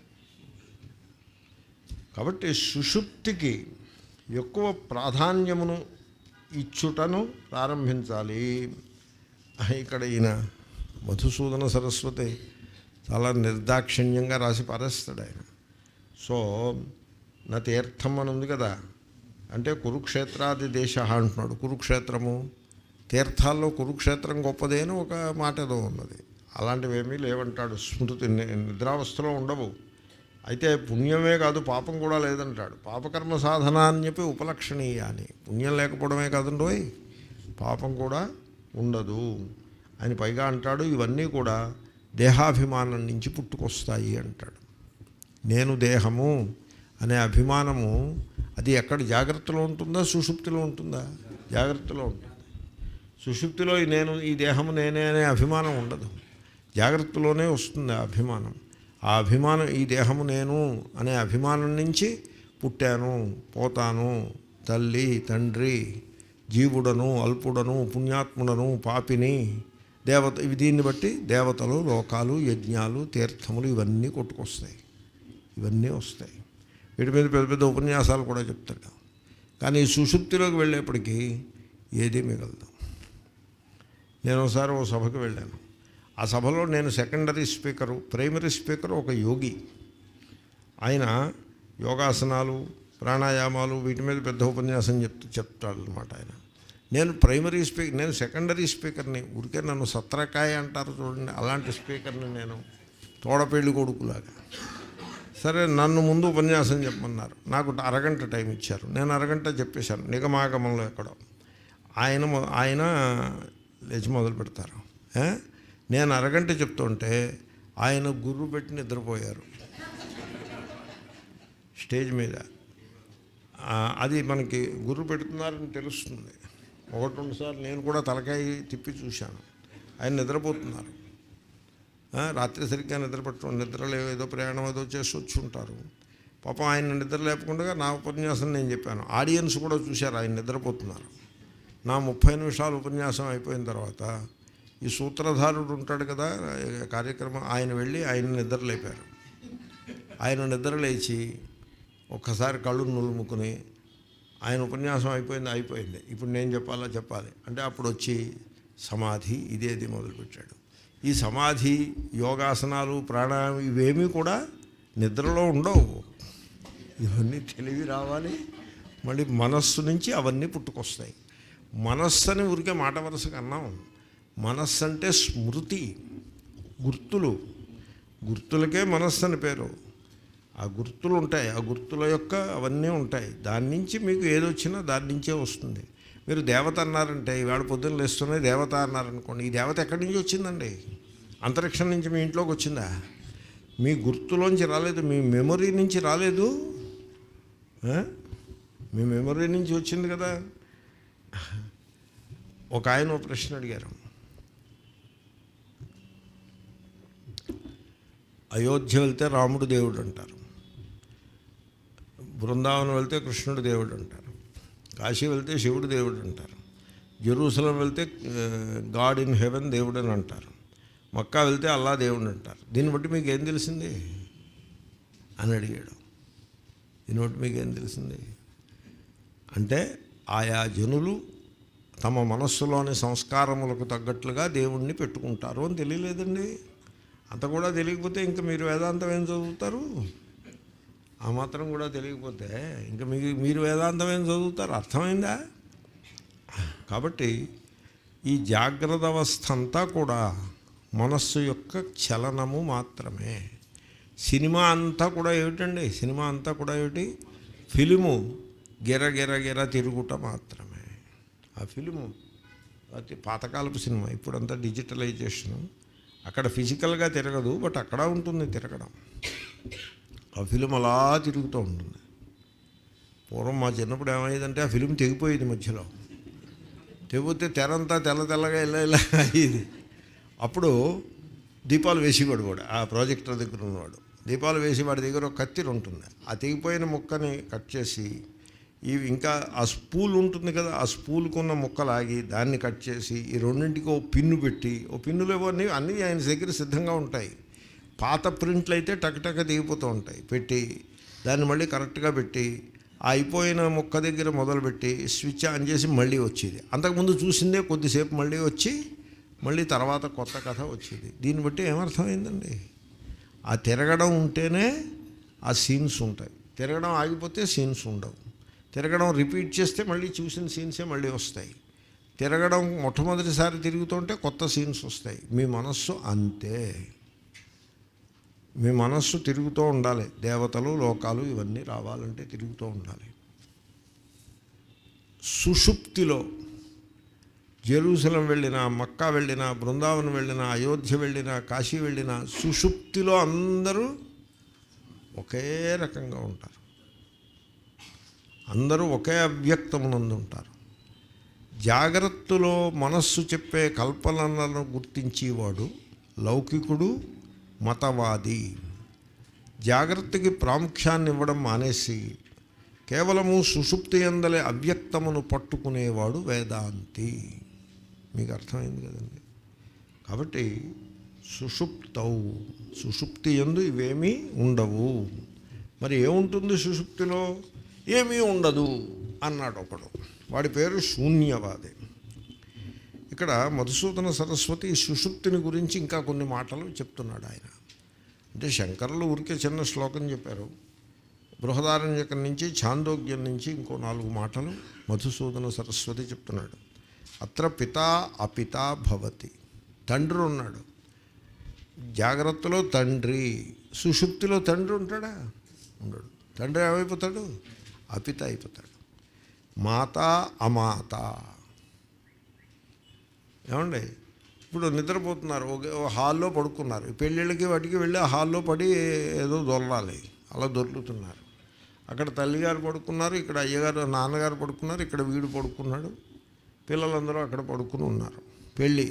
కాబట్టి సుషుప్తికి ఎక్కువ ప్రాధాన్యమును ఇచ్చుటను ప్రారంభించాలి. ఇక్కడ ఈయన మధుసూదన సరస్వతి చాలా నిర్దాక్షిణ్యంగా రాసి పారేస్తాడు ఆయన. సో నా తీర్థం అని ఉంది కదా, అంటే కురుక్షేత్రాది దేశ అంటున్నాడు. కురుక్షేత్రము తీర్థాల్లో కురుక్షేత్రం గొప్పదే అని ఒక మాట ఏదో ఉన్నది. అలాంటివి ఏమీ లేవంటాడు. స్మృతి నిద్రావస్థలో ఉండవు. అయితే పుణ్యమే కాదు పాపం కూడా లేదంటాడు. పాపకర్మ సాధన అని చెప్పి ఉపలక్షణీయ అని, పుణ్యం లేకపోవడమే కాదండోయ్ పాపం కూడా ఉండదు అని పైగా అంటాడు. ఇవన్నీ కూడా దేహాభిమానం నుంచి పుట్టుకొస్తాయి అంటాడు. నేను దేహము అనే అభిమానము అది ఎక్కడ జాగ్రత్తలో ఉంటుందా సుషుప్తిలో ఉంటుందా? జాగ్రత్తలో ఉంటుంది. సుషుప్తిలో నేను ఈ దేహము నేనే అనే అభిమానం ఉండదు, జాగ్రత్తలోనే వస్తుంది ఆ అభిమానం. ఆ అభిమానం ఈ దేహము నేను అనే అభిమానం నుంచి పుట్టాను, పోతాను, తల్లి తండ్రి, జీవుడను అల్పుడను పుణ్యాత్ముడను పాపిని, దేవత, ఇవి దీన్ని బట్టి దేవతలు లోకాలు యజ్ఞాలు తీర్థములు ఇవన్నీ కొట్టుకొస్తాయి, ఇవన్నీ వస్తాయి. వీటి మీద పెద్ద పెద్ద ఉపన్యాసాలు కూడా చెప్తాడు. కానీ ఈ సుషుప్తిలోకి వెళ్ళేప్పటికీ ఏదీ మిగలదు. నేను ఒకసారి ఓ సభకు వెళ్ళాను. ఆ సభలో నేను సెకండరీ స్పీకరు, ప్రైమరీ స్పీకరు ఒక యోగి. ఆయన యోగాసనాలు, ప్రాణాయామాలు వీటి మీద పెద్ద ఉపన్యాసం చెప్తూ చెప్తాడు అనమాట ఆయన. నేను ప్రైమరీ స్పీకర్, నేను సెకండరీ స్పీకర్ని. ఊరికే నన్ను సత్రకాయ అంటారు చూడండి, అలాంటి స్పీకర్ని నేను, తోడపెళ్ళి కొడుకులాగా. సరే, నన్ను ముందు ఉపన్యాసం చెప్పమన్నారు. నాకు అరగంట టైం ఇచ్చారు. నేను అరగంట చెప్పేశాను, నిగమాగమంలో ఎక్కడో. ఆయన ఆయన లేచి మొదలు పెడతారు. నేను అరగంట చెప్తుంటే ఆయన గుర్రు పెట్టి నిద్రపోయారు స్టేజ్ మీద. అది మనకి గుర్రు పెడుతున్నారని తెలుస్తుంది. ఒకటి రెండు సార్లు నేను కూడా తలకాయ తిప్పి చూశాను. ఆయన నిద్రపోతున్నారు. రాత్రి సరిగ్గా నిద్రపట్టడం, నిద్రలో ఏదో ప్రయాణం ఏదో చేసి వచ్చి ఉంటారు. పాపం ఆయన నిద్ర లేపకుండా నా ఉపన్యాసం నేను చెప్పాను. ఆడియన్స్ కూడా చూశారు ఆయన నిద్రపోతున్నారు. నా ముప్పై నిమిషాలు ఉపన్యాసం అయిపోయిన తర్వాత ఈ సూత్రధారుడు ఉంటాడు కదా కార్యక్రమం, ఆయన వెళ్ళి ఆయన నిద్ర లేపారు. ఆయన నిద్ర లేచి ఒక్కసారి కళ్ళు నులుముకుని, ఆయన ఉపన్యాసం అయిపోయింది అయిపోయింది ఇప్పుడు నేను చెప్పాలా చెప్పాలి అంటే అప్పుడు వచ్చి సమాధి ఇదేది మొదలుపెట్టాడు. ఈ సమాధి, యోగాసనాలు, ప్రాణాయామం ఇవేమీ కూడా నిద్రలో ఉండవు. ఇవన్నీ తెలివి రావాలి, మళ్ళీ మనస్సు నుంచి అవన్నీ పుట్టుకొస్తాయి. మనస్సు అని ఊరికే మాట వరుసగా అన్నాం. మనస్సు అంటే స్మృతి, గుర్తులు. గుర్తులకే మనస్సు అని పేరు. ఆ గుర్తులు ఉంటాయి, ఆ గుర్తుల యొక్క అవన్నీ ఉంటాయి. దాని నుంచి మీకు ఏదొచ్చినా దాని నుంచే వస్తుంది. మీరు దేవత అన్నారంటే, ఈవేళ పొద్దున్న లేస్తున్నాయి దేవత అన్నారనుకోండి, ఈ దేవత ఎక్కడి నుంచి వచ్చిందండి? అంతరిక్షం నుంచి మీ ఇంట్లోకి వచ్చిందా? మీ గుర్తులోంచి రాలేదు, మీ మెమొరీ నుంచి రాలేదు. మీ మెమొరీ నుంచి వచ్చింది కదా. ఒక ఆయన ఒక ప్రశ్న అడిగారు. అయోధ్య వెళ్తే రాముడు దేవుడు అంటారు, బృందావనం వెళ్తే కృష్ణుడు దేవుడు అంటారు, కాశీ వెళ్తే శివుడు దేవుడు అంటారు, జెరూసలం వెళ్తే గాడ్ ఇన్ హెవెన్ దేవుడు అని అంటారు, మక్కా వెళ్తే అల్లా దేవుడు అంటారు. దీన్ని బట్టి మీకు ఏం తెలిసింది అని అడిగాడు. దీన్ని బట్టి మీకు ఏం తెలిసింది అంటే, ఆయా జనులు తమ మనస్సులోని సంస్కారములకు తగ్గట్లుగా దేవుణ్ణి పెట్టుకుంటారు అని తెలియలేదండి. అంత కూడా తెలియకపోతే ఇంకా మీరు వేదాంతం ఏం చదువుతారు? ఆ మాత్రం కూడా తెలియకపోతే ఇంకా మీకు మీరు వేదాంతం ఏం చదువుతారు? అర్థమైందా? కాబట్టి ఈ జాగ్రత్త అవస్థ అంతా కూడా మనస్సు యొక్క చలనము మాత్రమే. సినిమా అంతా కూడా ఏమిటండి? సినిమా అంతా కూడా ఏమిటి? ఫిలిము గిర గిర గిర తిరుగుట మాత్రమే. ఆ ఫిలిము అది పాతకాలపు సినిమా, ఇప్పుడంతా డిజిటలైజేషను. అక్కడ ఫిజికల్గా తిరగదు, బట్ అక్కడ ఉంటుంది తిరగడం. ఆ ఫిలిం అలా తిరుగుతూ ఉంటుంది. పూర్వం మా చిన్నప్పుడు ఏమయ్యేదంటే ఆ ఫిలిం తెగిపోయేది మధ్యలో. తెగిపోతే తెరంతా తెల్ల తెల్లగా ఇలా ఇలా అయ్యేది. అప్పుడు దీపాలు వేసేవాడు కూడా, ఆ ప్రాజెక్టర్ దగ్గర ఉన్నవాడు దీపాలు వేసి వాడి దగ్గర ఒక కత్తిరి ఉంటుంది. ఆ తెగిపోయిన ముక్కని కట్ చేసి, ఇవి ఇంకా ఆ స్పూల్ ఉంటుంది కదా, ఆ స్పూల్కున్న ముక్కలాగి దాన్ని కట్ చేసి ఈ రెండింటికి ఓ పిన్ను పెట్టి, ఓ పిన్నులు ఇవన్నీ అన్నీ ఆయన దగ్గర సిద్ధంగా ఉంటాయి. పాత ప్రింట్లు అయితే టక్టక దిగిపోతూ ఉంటాయి. పెట్టి దాన్ని మళ్ళీ కరెక్ట్గా పెట్టి అయిపోయిన ముక్క దగ్గర మొదలుపెట్టి స్విచ్ ఆన్ చేసి మళ్ళీ వచ్చేది. అంతకుముందు చూసిందే కొద్దిసేపు మళ్ళీ వచ్చి మళ్ళీ తర్వాత కొత్త కథ వచ్చేది. దీన్ని బట్టి ఏమర్థమైందండి? ఆ తిరగడం ఉంటేనే ఆ సీన్స్ ఉంటాయి. తిరగడం ఆగిపోతే సీన్స్ ఉండవు. తిరగడం రిపీట్ చేస్తే మళ్ళీ చూసిన సీన్సే మళ్ళీ వస్తాయి. తిరగడం మొట్టమొదటిసారి తిరుగుతుంటే కొత్త సీన్స్ వస్తాయి. మీ మనస్సు అంతే. మీ మనస్సు తిరుగుతూ ఉండాలి. దేవతలు, లోకాలు ఇవన్నీ రావాలంటే తిరుగుతూ ఉండాలి. సుషుప్తిలో జెరూసలం వెళ్ళినా, మక్కా వెళ్ళినా, బృందావనం వెళ్ళినా, అయోధ్య వెళ్ళినా, కాశీ వెళ్ళినా, సుషుప్తిలో అందరూ ఒకే రకంగా ఉంటారు. అందరూ ఒకే అవ్యక్తమునందు ఉంటారు. జాగ్రత్తలో మనస్సు చెప్పే కల్పనలను గుర్తించేవాడు లౌకికుడు, మతవాది. జాగ్రత్తకి ప్రాముఖ్యాన్ని ఇవ్వడం మానేసి కేవలము సుషుప్తి యందలే అవ్యక్తమును పట్టుకునేవాడు వేదాంతి. మీకు అర్థమైంది కదండి? కాబట్టి సుషుప్తౌ, సుషుప్తి యందు ఇవేమీ ఉండవు. మరి ఏముంటుంది సుషుప్తిలో? ఏమీ ఉండదు అన్నాడు ఒకడు. వాడి పేరు శూన్యవాది. ఇక్కడ మధుసూదన సరస్వతి సుషుప్తిని గురించి ఇంకా కొన్ని మాటలు చెప్తున్నాడు ఆయన. అంటే శంకరులు ఊరికే చిన్న శ్లోకం చెప్పారు. బృహదారణ్యకం నుంచి ఛాందోగ్యం నుంచి ఇంకో నాలుగు మాటలు మధుసూదన సరస్వతి చెప్తున్నాడు. అత్ర పితా అపితా భవతి. తండ్రి ఉన్నాడు, జాగ్రత్తలో తండ్రి, సుషుప్తిలో తండ్రి ఉంటాడా? ఉండడు. తండ్రి ఏమైపోతాడు? అపిత అయిపోతాడు. మాత అమాత. ఏమండి, ఇప్పుడు నిద్రపోతున్నారు, ఒక హాల్లో పడుకున్నారు. పెళ్ళిళ్ళకి వాటికి వెళ్ళి ఆ హాల్లో పడి ఏదో దొరలాలి, అలా దొర్లుతున్నారు. అక్కడ తల్లిగారు పడుకున్నారు, ఇక్కడ అయ్యగారు నాన్నగారు పడుకున్నారు, ఇక్కడ వీడు పడుకున్నాడు, పిల్లలందరూ అక్కడ పడుకుని ఉన్నారు. పెళ్ళి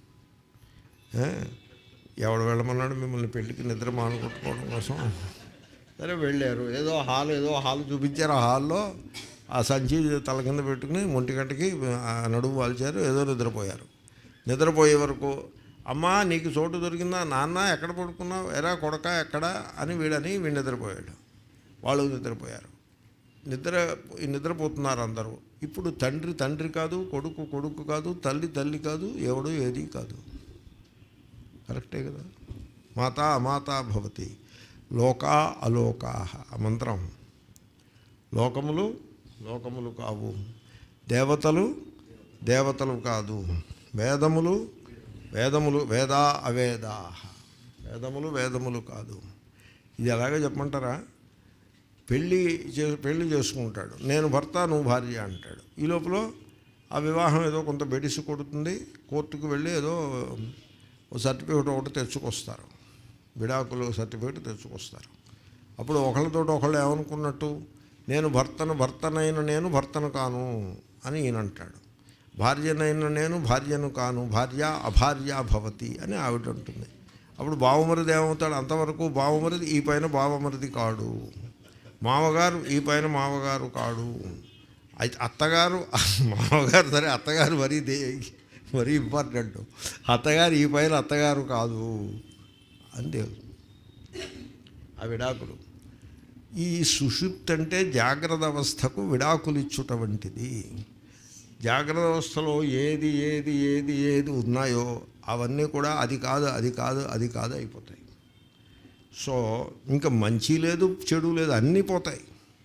ఎవడు వెళ్ళమన్నాడు మిమ్మల్ని పెళ్ళికి? నిద్ర మానుకొట్టుకోవడం కోసం. సరే వెళ్ళారు. ఏదో హాల్ ఏదో హాల్ చూపించారు. ఆ హాల్లో ఆ సంచి తల కింద పెట్టుకుని ఒంటి గంటకి నడుము వాల్చారు. ఏదో నిద్రపోయారు. నిద్రపోయే వరకు అమ్మా నీకు చోటు దొరికిందా? నాన్న ఎక్కడ పడుకున్నావు? ఎరా కొడక ఎక్కడ అని వీడని వీడు నిద్రపోయాడు. వాళ్ళు నిద్రపోయారు. నిద్ర నిద్రపోతున్నారు అందరూ. ఇప్పుడు తండ్రి తండ్రి కాదు, కొడుకు కొడుకు కాదు, తల్లి తల్లి కాదు, ఎవడు ఏది కాదు. కరెక్టే కదా? మాత అమాత భవతి, లోకా అలోకా. ఆ మంత్రం. లోకములు లోకములు కావు, దేవతలు దేవతలు కాదు, వేదములు వేదములు వేదా అవేదా. వేదములు వేదములు కాదు. ఇది ఎలాగో చెప్పమంటారా? పెళ్ళి చే పెళ్ళి చేసుకుంటాడు. నేను భర్త నువ్వు భార్య అంటాడు. ఈ లోపల ఆ వివాహం ఏదో కొంత బెడిసి కొడుతుంది. కోర్టుకు వెళ్ళి ఏదో సర్టిఫికేట్ ఒకటి తెచ్చుకొస్తారు, విడాకులు సర్టిఫికేట్ తెచ్చుకొస్తారు. అప్పుడు ఒకళ్ళతో ఒకళ్ళు ఏమనుకున్నట్టు, నేను భర్తను భర్తనైన నేను భర్తను కాను అని ఈయన అంటాడు. భార్యనైన నేను భార్యను కాను, భార్య అభార్య భవతి అని ఆవిడ ఉంటుంది. అప్పుడు బావమరిది ఏమవుతాడు? అంతవరకు బావమరిది ఈ పైన బావమరిది కాడు, మామగారు ఈ పైన మామగారు కాడు. అయితే అత్తగారు మామగారు సరే, అత్తగారు మరీ దే మరీ ఇంపార్టెంట్. అత్తగారు ఈ పైన అత్తగారు కాదు అంతే. ఆ విడాకులు. ఈ సుషుప్తి అంటే జాగ్రత్త అవస్థకు విడాకులు ఇచ్చుట వంటిది. జాగ్రత్త అవస్థలో ఏది ఏది ఏది ఏది ఉన్నాయో అవన్నీ కూడా అది కాదు అది కాదు అది కాదు అయిపోతాయి. సో ఇంకా మంచి లేదు చెడు లేదు, అన్నీ పోతాయి.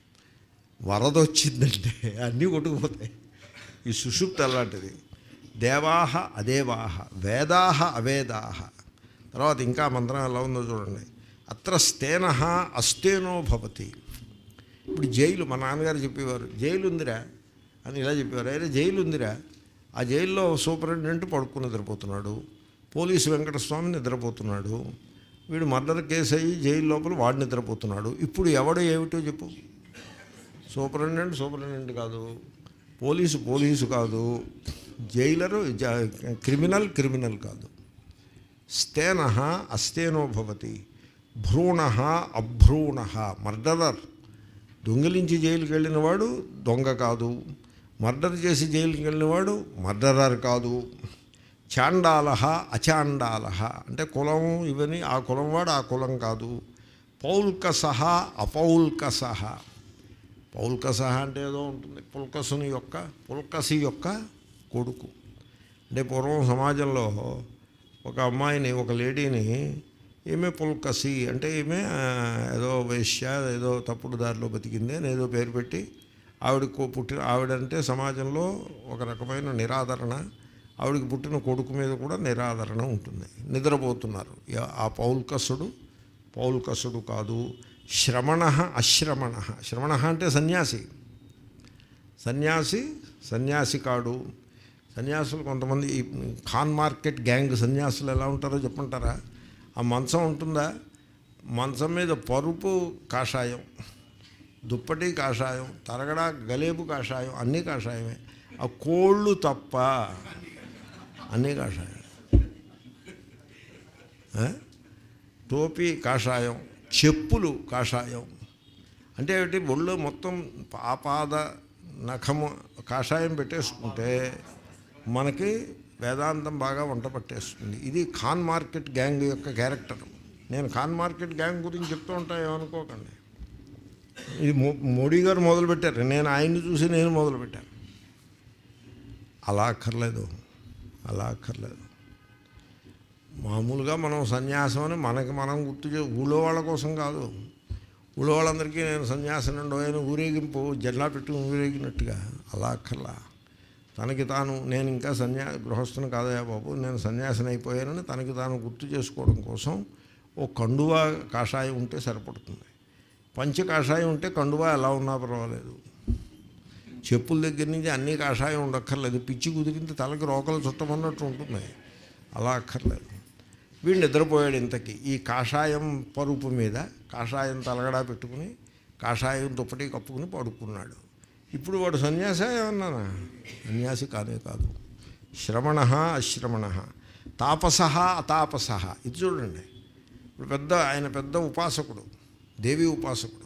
వరద వచ్చిందంటే అన్నీ కొట్టుకుపోతాయి. ఈ సుషుప్తి అలాంటిది. దేవాహ అదేవాహ, వేదాహ అవేదాహ. తర్వాత ఇంకా మంత్రం ఎలా ఉందో చూడండి. అత్ర స్థేన అస్థేనో భవతి. ఇప్పుడు జైలు, మా నాన్నగారు చెప్పేవారు, జైలు ఉందిరా అని ఇలా చెప్పేవారు. అయితే జైలు ఉందిరా, ఆ జైల్లో సూపరింటెండెంట్ పడుకుని నిద్రపోతున్నాడు, పోలీసు వెంకటస్వామి నిద్రపోతున్నాడు, వీడు మర్డర్ కేసు అయ్యి జైలు లోపల వాడు నిద్రపోతున్నాడు. ఇప్పుడు ఎవడో ఏమిటో చెప్పు. సూపరింటెండెంట్ సూపరింటెండెంట్ కాదు, పోలీసు పోలీసు కాదు, జైలరు క్రిమినల్ క్రిమినల్ కాదు. స్థేన అస్థేనో భవతి, భ్రూణ అభ్రూణ. మర్డరర్, దొంగిలించి జైలుకి వెళ్ళినవాడు దొంగ కాదు, మర్డర్ చేసి జైలుకి వెళ్ళినవాడు మర్డరర్ కాదు. చాండాల అచాండాల అంటే కులం ఇవన్నీ, ఆ కులం వాడు ఆ కులం కాదు. పౌల్కసహ అపౌల్కసహ. పౌల్కసహ అంటే ఏదో ఉంటుంది, పుల్కసుని యొక్క పుల్కసి యొక్క కొడుకు. అంటే పూర్వం సమాజంలో ఒక అమ్మాయిని, ఒక లేడీని, ఈమె పుల్కసి అంటే ఈమె ఏదో వేశ్య, ఏదో తప్పుడు దారిలో బతికింది అని ఏదో పేరు పెట్టి ఆవిడకు పుట్టిన, ఆవిడంటే సమాజంలో ఒక రకమైన నిరాదరణ, ఆవిడకి పుట్టిన కొడుకు మీద కూడా నిరాదరణ ఉంటుంది. నిద్రపోతున్నారు. ఆ పౌల్కసుడు పౌల్కసుడు కాదు. శ్రమణ అశ్రమణ. శ్రమణ అంటే సన్యాసి, సన్యాసి సన్యాసి కాడు. సన్యాసులు కొంతమంది, ఈ ఖాన్ మార్కెట్ గ్యాంగ్ సన్యాసులు ఎలా ఉంటారో చెప్పంటారా? ఆ మంచం ఉంటుందా, మంచం మీద పరుపు కాషాయం, దుప్పటి కాషాయం, తరగడ గలేబు కాషాయం, అన్నీ కాషాయమే. ఆ కోళ్ళు తప్ప అన్నీ కాషాయం. టోపీ కాషాయం, చెప్పులు కాషాయం. అంటే ఏమిటి? ఒళ్ళు మొత్తం ఆపాద నఖము కాషాయం పెట్టేసుకుంటే మనకి వేదాంతం బాగా వంట పట్టేస్తుంది. ఇది ఖాన్ మార్కెట్ గ్యాంగ్ యొక్క క్యారెక్టర్. నేను ఖాన్ మార్కెట్ గ్యాంగ్ గురించి చెప్తూ ఉంటా, ఏమనుకోకండి. ఇది మో మోడీ గారు మొదలుపెట్టారు, నేను ఆయన్ని చూసి నేను మొదలుపెట్టాను. అలా అక్కర్లేదు, అలా అక్కర్లేదు. మామూలుగా మనం సన్యాసం అని మనకి మనం గుర్తు చే ఊళ్ళో వాళ్ళ కోసం కాదు, ఊళ్ళో వాళ్ళందరికీ నేను సన్యాసం ఉండో ఆయన ఊరేగింపు జెండా పెట్టుకుని ఊరేగినట్టుగా అలా అక్కర్లా. తనకి తాను నేను ఇంకా సన్యా గృహస్థుని కాదయా బాబు, నేను సన్యాసిని అయిపోయానని తనకి తాను గుర్తు చేసుకోవడం కోసం ఓ కండువా కాషాయం ఉంటే సరిపడుతుంది. పంచ కాషాయం ఉంటే కండువా ఎలా ఉన్నా పర్వాలేదు. చెప్పుల దగ్గర నుంచి అన్నీ కాషాయం ఉండక్కర్లేదు. పిచ్చి కుదిరింది తలకి రోకలు చుట్టమన్నట్టు ఉంటుంది, అలా అక్కర్లేదు. వీడు నిద్రపోయాడు. ఇంతకీ ఈ కాషాయం పరుపు మీద కాషాయం తలగడా పెట్టుకుని కాషాయం దుప్పటి కప్పుకుని పడుకున్నాడు. ఇప్పుడు వాడు సన్యాసి ఏమన్నానా? సన్యాసి కానే కాదు. శ్రమణ అశ్రమణ, తాపస అతాపస. ఇది చూడండి, ఇప్పుడు పెద్ద ఆయన పెద్ద ఉపాసకుడు, దేవి ఉపాసకుడు.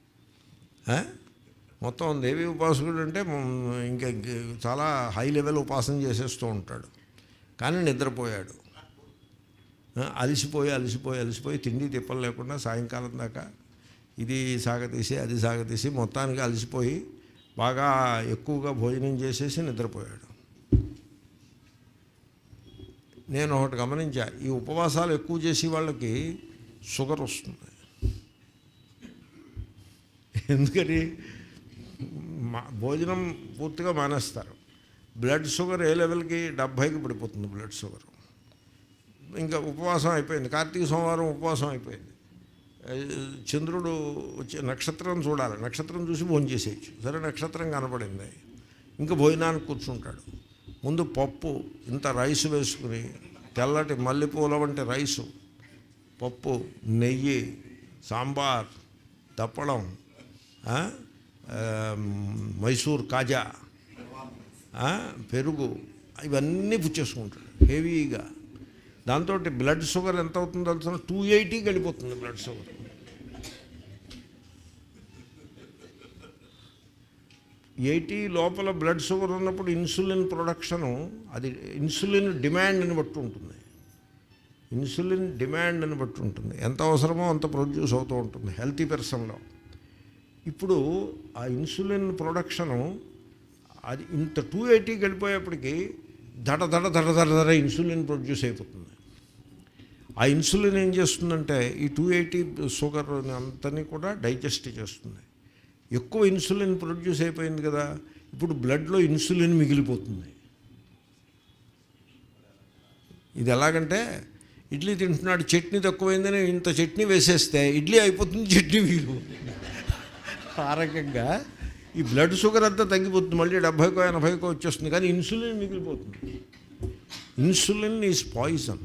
మొత్తం దేవి ఉపాసకుడు అంటే ఇంకా చాలా హై లెవెల్ ఉపాసన చేసేస్తూ ఉంటాడు. కానీ నిద్రపోయాడు. అలసిపోయి అలసిపోయి అలసిపోయి తిండి తిప్పలు లేకుండా సాయంకాలం దాకా ఇది సాగతీసి అది సాగతీసి మొత్తానికి అలసిపోయి బాగా ఎక్కువగా భోజనం చేసేసి నిద్రపోయాడు. నేను ఒకటి గమనించా, ఈ ఉపవాసాలు ఎక్కువ చేసే వాళ్ళకి షుగర్ వస్తుంది. ఎందుకని? మా భోజనం పూర్తిగా మానేస్తారు. బ్లడ్ షుగర్ ఏ లెవెల్కి? డెబ్భైకి పడిపోతుంది బ్లడ్ షుగర్. ఇంకా ఉపవాసం అయిపోయింది, కార్తీక సోమవారం ఉపవాసం అయిపోయింది. చంద్రుడు వచ్చి నక్షత్రం చూడాలి, నక్షత్రం చూసి భోజనం చేసేయచ్చు. సరే నక్షత్రం కనపడింది, ఇంకా భోజనానికి కూర్చుంటాడు. ముందు పప్పు ఇంత రైసు వేసుకుని, తెల్లటి మల్లెపూల వంటి రైసు, పప్పు, నెయ్యి, సాంబార్, దప్పడం, మైసూర్ కాజా, పెరుగు, ఇవన్నీ పుచ్చేసుకుంటాడు హెవీగా. దాంతో బ్లడ్ షుగర్ ఎంత అవుతుందో తెలుసు, టూ ఎయిటీకి వెళ్ళిపోతుంది బ్లడ్ షుగర్. ఎయిటీ లోపల బ్లడ్ షుగర్ ఉన్నప్పుడు ఇన్సులిన్ ప్రొడక్షను, అది ఇన్సులిన్ డిమాండ్ని బట్టి ఉంటుంది. ఇన్సులిన్ డిమాండ్ని బట్టి ఉంటుంది, ఎంత అవసరమో అంత ప్రొడ్యూస్ అవుతూ ఉంటుంది హెల్తీ పర్సన్లో. ఇప్పుడు ఆ ఇన్సులిన్ ప్రొడక్షను అది ఇంత టూ ఎయిటీకి వెళ్ళిపోయేప్పటికీ దడ దడ దడ దడ దడ ఇన్సులిన్ ప్రొడ్యూస్ అయిపోతుంది. ఆ ఇన్సులిన్ ఏం చేస్తుందంటే ఈ టూ ఎయిటీ షుగర్ అంతని కూడా డైజెస్ట్ చేస్తుంది. ఎక్కువ ఇన్సులిన్ ప్రొడ్యూస్ అయిపోయింది కదా, ఇప్పుడు బ్లడ్లో ఇన్సులిన్ మిగిలిపోతుంది. ఇది ఎలాగంటే ఇడ్లీ తింటున్నాడు, చట్నీ తక్కువైందని ఇంత చట్నీ వేసేస్తే ఇడ్లీ అయిపోతుంది, చట్నీ మిగిలిపోతుంది. ఆ రకంగా ఈ బ్లడ్ షుగర్ అంతా తగ్గిపోతుంది, మళ్ళీ డెబ్భైకో ఎనభైకో వచ్చేస్తుంది, కానీ ఇన్సులిన్ మిగిలిపోతుంది. Insulin is poison.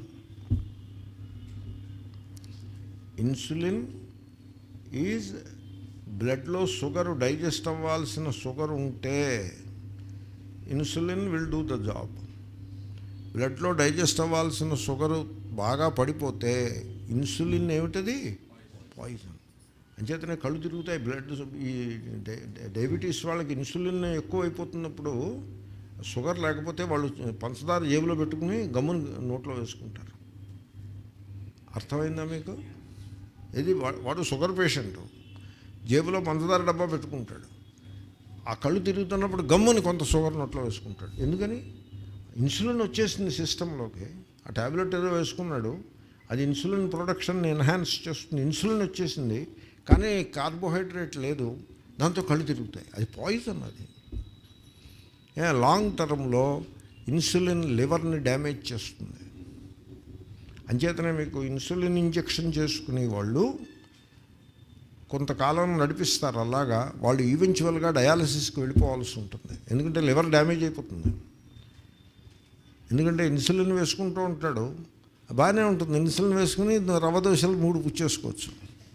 Insulin is బ్లడ్లో షుగర్ డైజెస్ట్ అవ్వాల్సిన షుగర్ ఉంటే insulin will do the job. బ్లడ్లో డైజెస్ట్ అవ్వాల్సిన షుగరు బాగా పడిపోతే ఇన్సులిన్ ఏమిటది? పాయిజన్. అంచేతనే కళ్ళు తిరుగుతాయి. బ్లడ్ ఈ డయాబెటీస్ వాళ్ళకి ఇన్సులిన్ ఎక్కువ అయిపోతున్నప్పుడు షుగర్ లేకపోతే వాళ్ళు పంచదార జేబులో పెట్టుకుని గమ్మును నోట్లో వేసుకుంటారు. అర్థమైందా మీకు? ఇది వాడు షుగర్ పేషెంటు జేబులో పంచదార డబ్బా పెట్టుకుంటాడు, ఆ కళ్ళు తిరుగుతున్నప్పుడు గమ్ముని కొంత షుగర్ నోట్లో వేసుకుంటాడు. ఎందుకని? ఇన్సులిన్ వచ్చేసింది సిస్టంలోకి. ఆ ట్యాబ్లెట్ ఏదో వేసుకున్నాడు, అది ఇన్సులిన్ ప్రొడక్షన్ ఎన్హాన్స్ చేస్తుంది. ఇన్సులిన్ వచ్చేసింది కానీ కార్బోహైడ్రేట్ లేదు, దాంతో కళ్ళు తిరుగుతాయి. అది పాయిజన్. అది లాంగ్ టర్మ్లో ఇన్సులిన్ లివర్ని డ్యామేజ్ చేస్తుంది. అంచేతనే మీకు ఇన్సులిన్ ఇంజెక్షన్ చేసుకునే వాళ్ళు కొంతకాలం నడిపిస్తారు, అలాగా వాళ్ళు ఈవెన్చువల్గా డయాలసిస్కి వెళ్ళిపోవాల్సి ఉంటుంది. ఎందుకంటే లివర్ డ్యామేజ్ అయిపోతుంది. ఎందుకంటే ఇన్సులిన్ వేసుకుంటూ ఉంటాడు, బాగానే ఉంటుంది. ఇన్సులిన్ వేసుకుని రవ్వ దోశలు మూడు పుచ్చేసుకోవచ్చు.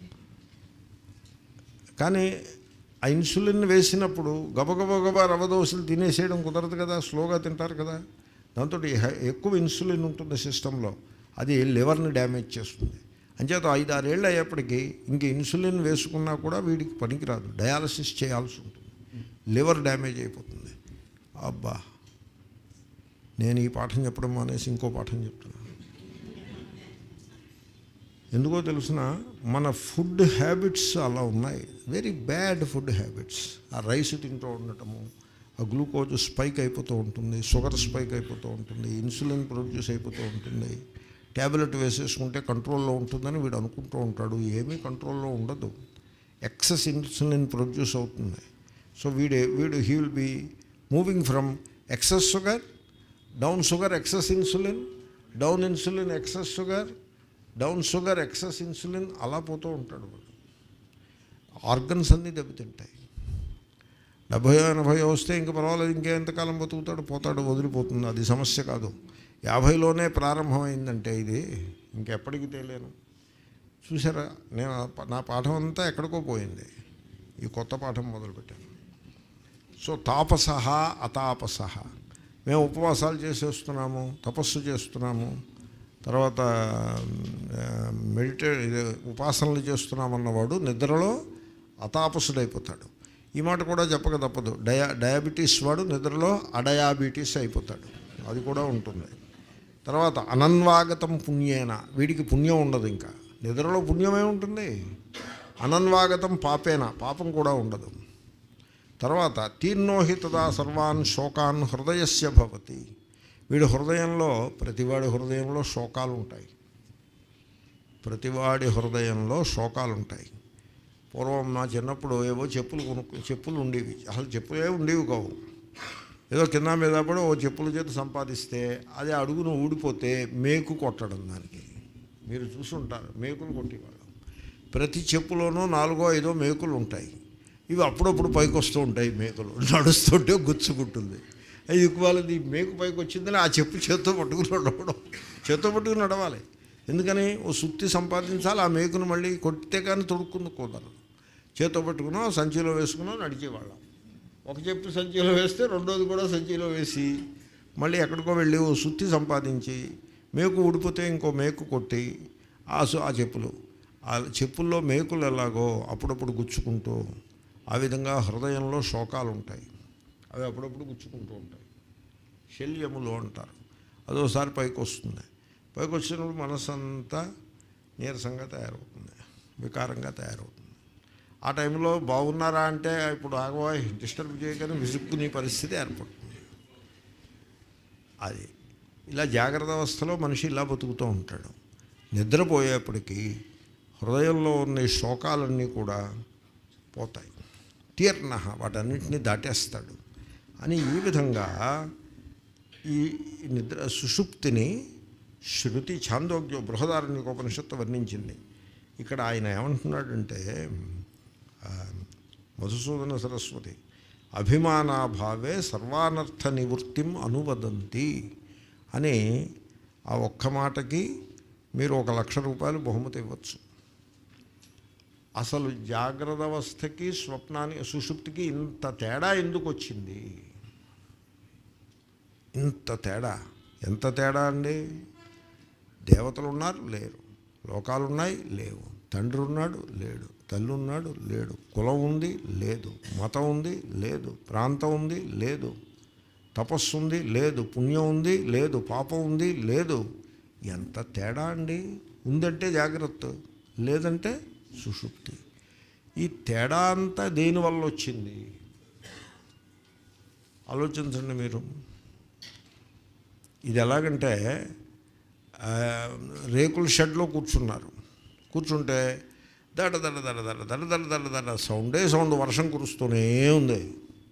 కానీ ఆ ఇన్సులిన్ వేసినప్పుడు గబగబ గబా రవ్వ దోశలు తినేసేయడం కుదరదు కదా, స్లోగా తింటారు కదా. దాంతో ఎక్కువ ఇన్సులిన్ ఉంటుంది సిస్టంలో, అది లివర్ని డ్యామేజ్ చేస్తుంది. అంచేత ఐదు ఆరేళ్ళు అయ్యేప్పటికీ ఇంక ఇన్సులిన్ వేసుకున్నా కూడా వీడికి పనికిరాదు, డయాలసిస్ చేయాల్సి ఉంటుంది, లివర్ డ్యామేజ్ అయిపోతుంది. అబ్బా, నేను ఈ పాఠం చెప్పడం మానేసి ఇంకో పాఠం చెప్తున్నాను. ఎందుకో తెలుసిన మన ఫుడ్ హ్యాబిట్స్ అలా ఉన్నాయి, వెరీ బ్యాడ్ ఫుడ్ హ్యాబిట్స్. ఆ రైస్ తింటూ ఉండటము, ఆ గ్లూకోజ్ స్పైక్ అయిపోతూ ఉంటుంది, షుగర్ స్పైక్ అయిపోతూ ఉంటుంది, ఇన్సులిన్ ప్రొడ్యూస్ అయిపోతూ ఉంటుంది. ట్యాబ్లెట్ వేసేసుకుంటే కంట్రోల్లో ఉంటుందని వీడు అనుకుంటూ ఉంటాడు. ఏమీ కంట్రోల్లో ఉండదు, ఎక్సెస్ ఇన్సులిన్ ప్రొడ్యూస్ అవుతుంది. సో వీడే వీడు he will be moving from excess sugar, down sugar excess insulin, down insulin excess sugar, down sugar excess insulin, అలా పోతూ ఉంటాడు వాడు. ఆర్గన్స్ అన్నీ దెబ్బతింటాయి. డెబ్భై ఎనభై వస్తే ఇంక పర్వాలేదు, ఇంకెంతకాలం బతుకుతాడు, పోతాడు, వదిలిపోతుంది, అది సమస్య కాదు. యాభైలోనే ప్రారంభమైందంటే ఇది ఇంకెప్పటికీ తెలియను. చూసారా, నేను నా పాఠం అంతా ఎక్కడికో పోయింది, ఈ కొత్త పాఠం మొదలుపెట్టాను. సో తాపసహ అతాపసహ, మేము ఉపవాసాలు చేసేస్తున్నాము, తపస్సు చేస్తున్నాము, తర్వాత మెడిటే ఉపాసనలు చేస్తున్నామన్నవాడు నిద్రలో అతాపసుడైపోతాడు. ఈ మాట కూడా చెప్పక తప్పదు. డయా డయాబెటీస్ వాడు నిద్రలో అడయాబెటీస్ అయిపోతాడు, అది కూడా ఉంటుంది. తర్వాత అనన్వాగతం పుణ్యేన, వీడికి పుణ్యం ఉండదు, ఇంకా నిద్రలో పుణ్యమే ఉంటుంది. అనన్వాగతం పాపేన, పాపం కూడా ఉండదు. తర్వాత తీర్ణోహి తదా సర్వాన్ శోకాన్ హృదయస్య భవతి, వీడి హృదయంలో, ప్రతివాడి హృదయంలో శోకాలు ఉంటాయి, ప్రతివాడి హృదయంలో శోకాలు ఉంటాయి. పూర్వం నా చిన్నప్పుడు ఏవో చెప్పులు కొనుక్కు చెప్పులు ఉండేవి, అసలు చెప్పులే ఉండేవి కావు. ఏదో కింద మీద పడి ఓ చెప్పుల చేత సంపాదిస్తే అది అడుగును ఊడిపోతే మేకు కొట్టడం, దానికి మీరు చూసుంటారు, మేకులు కొట్టేవాళ్ళం. ప్రతి చెప్పులోనూ నాలుగో ఐదో మేకులు ఉంటాయి. ఇవి అప్పుడప్పుడు పైకి వస్తూ ఉంటాయి, మేకులు నడుస్తుంటే గుచ్చుకుంటుంది. అది ఎక్కువాలది మేకు పైకి వచ్చిందని ఆ చెప్పు చేత్తో పట్టుకుని నడవడం, చేత్తో పట్టుకుని నడవాలి. ఎందుకని ఓ సుత్తి సంపాదించాలి, ఆ మేకును మళ్ళీ కొట్టితే కానీ తొడుక్కుంది కుదరదు. చేత్తో పట్టుకునో సంచిలో వేసుకునో నడిచేవాళ్ళం. ఒక చెప్పు సంచిలో వేస్తే రెండోది కూడా సంచిలో వేసి మళ్ళీ ఎక్కడికో వెళ్ళి ఓ సుత్తి సంపాదించి మేకు ఊడిపోతే ఇంకో మేకు కొట్టి ఆ ఆ చెప్పులు, ఆ చెప్పుల్లో మేకులు ఎలాగో అప్పుడప్పుడు గుచ్చుకుంటూ, ఆ విధంగా హృదయంలో శోకాలు ఉంటాయి, అవి అప్పుడప్పుడు గుచ్చుకుంటూ ఉంటాయి. శల్యములు అంటారు. అదోసారి పైకి వస్తుంది, పైకి వచ్చినప్పుడు మనసు అంతా నీరసంగా తయారవుతుంది, వికారంగా తయారవుతుంది. ఆ టైంలో బాగున్నారా అంటే ఇప్పుడు ఆగవాయ్ డిస్టర్బ్ చేయగానే విసుక్కునే పరిస్థితి ఏర్పడుతుంది. అది ఇలా జాగ్రత్త అవస్థలో మనిషి ఇలా బతుకుతూ ఉంటాడు. నిద్రపోయేప్పటికీ హృదయంలో ఉన్న ఈ శోకాలన్నీ కూడా పోతాయి. తీర్ణ, వాటన్నింటినీ దాటేస్తాడు అని ఈ విధంగా ఈ నిద్ర సుషుప్తిని శృతి ఛాందోగ్య బృహదారణ్యకోపనిషత్తు వర్ణించింది. ఇక్కడ ఆయన ఏమంటున్నాడంటే మధుసూదన సరస్వతి అభిమానాభావే సర్వానర్థ నివృత్తిం అనువదంతి అని ఆ ఒక్క మాటకి మీరు ఒక లక్ష రూపాయలు బహుమతి ఇవ్వచ్చు. అసలు జాగ్రత్త అవస్థకి స్వప్నానికి సుషుప్తికి ఇంత తేడా ఎందుకు వచ్చింది? ఇంత తేడా, ఎంత తేడా అండి? దేవతలు ఉన్నారు, లేరు. లోకాలున్నాయి, లేవు. తండ్రి ఉన్నాడు, లేడు. తల్లి ఉన్నాడు, లేడు. కులం ఉంది, లేదు. మతం ఉంది, లేదు. ప్రాంతం ఉంది, లేదు. తపస్సు ఉంది, లేదు. పుణ్యం ఉంది, లేదు. పాపం ఉంది, లేదు. ఎంత తేడా అండి! ఉందంటే జాగ్రత్త, లేదంటే సుషుప్తి. ఈ తేడా అంతా దేనివల్ల వచ్చింది ఆలోచించండి మీరు. ఇది ఎలాగంటే రేకుల షెడ్లో కూర్చున్నారు, కూర్చుంటే దడ దడ దడ దడ దడ దడ దడ దడ సౌండే సౌండ్, వర్షం కురుస్తూనే ఉంది.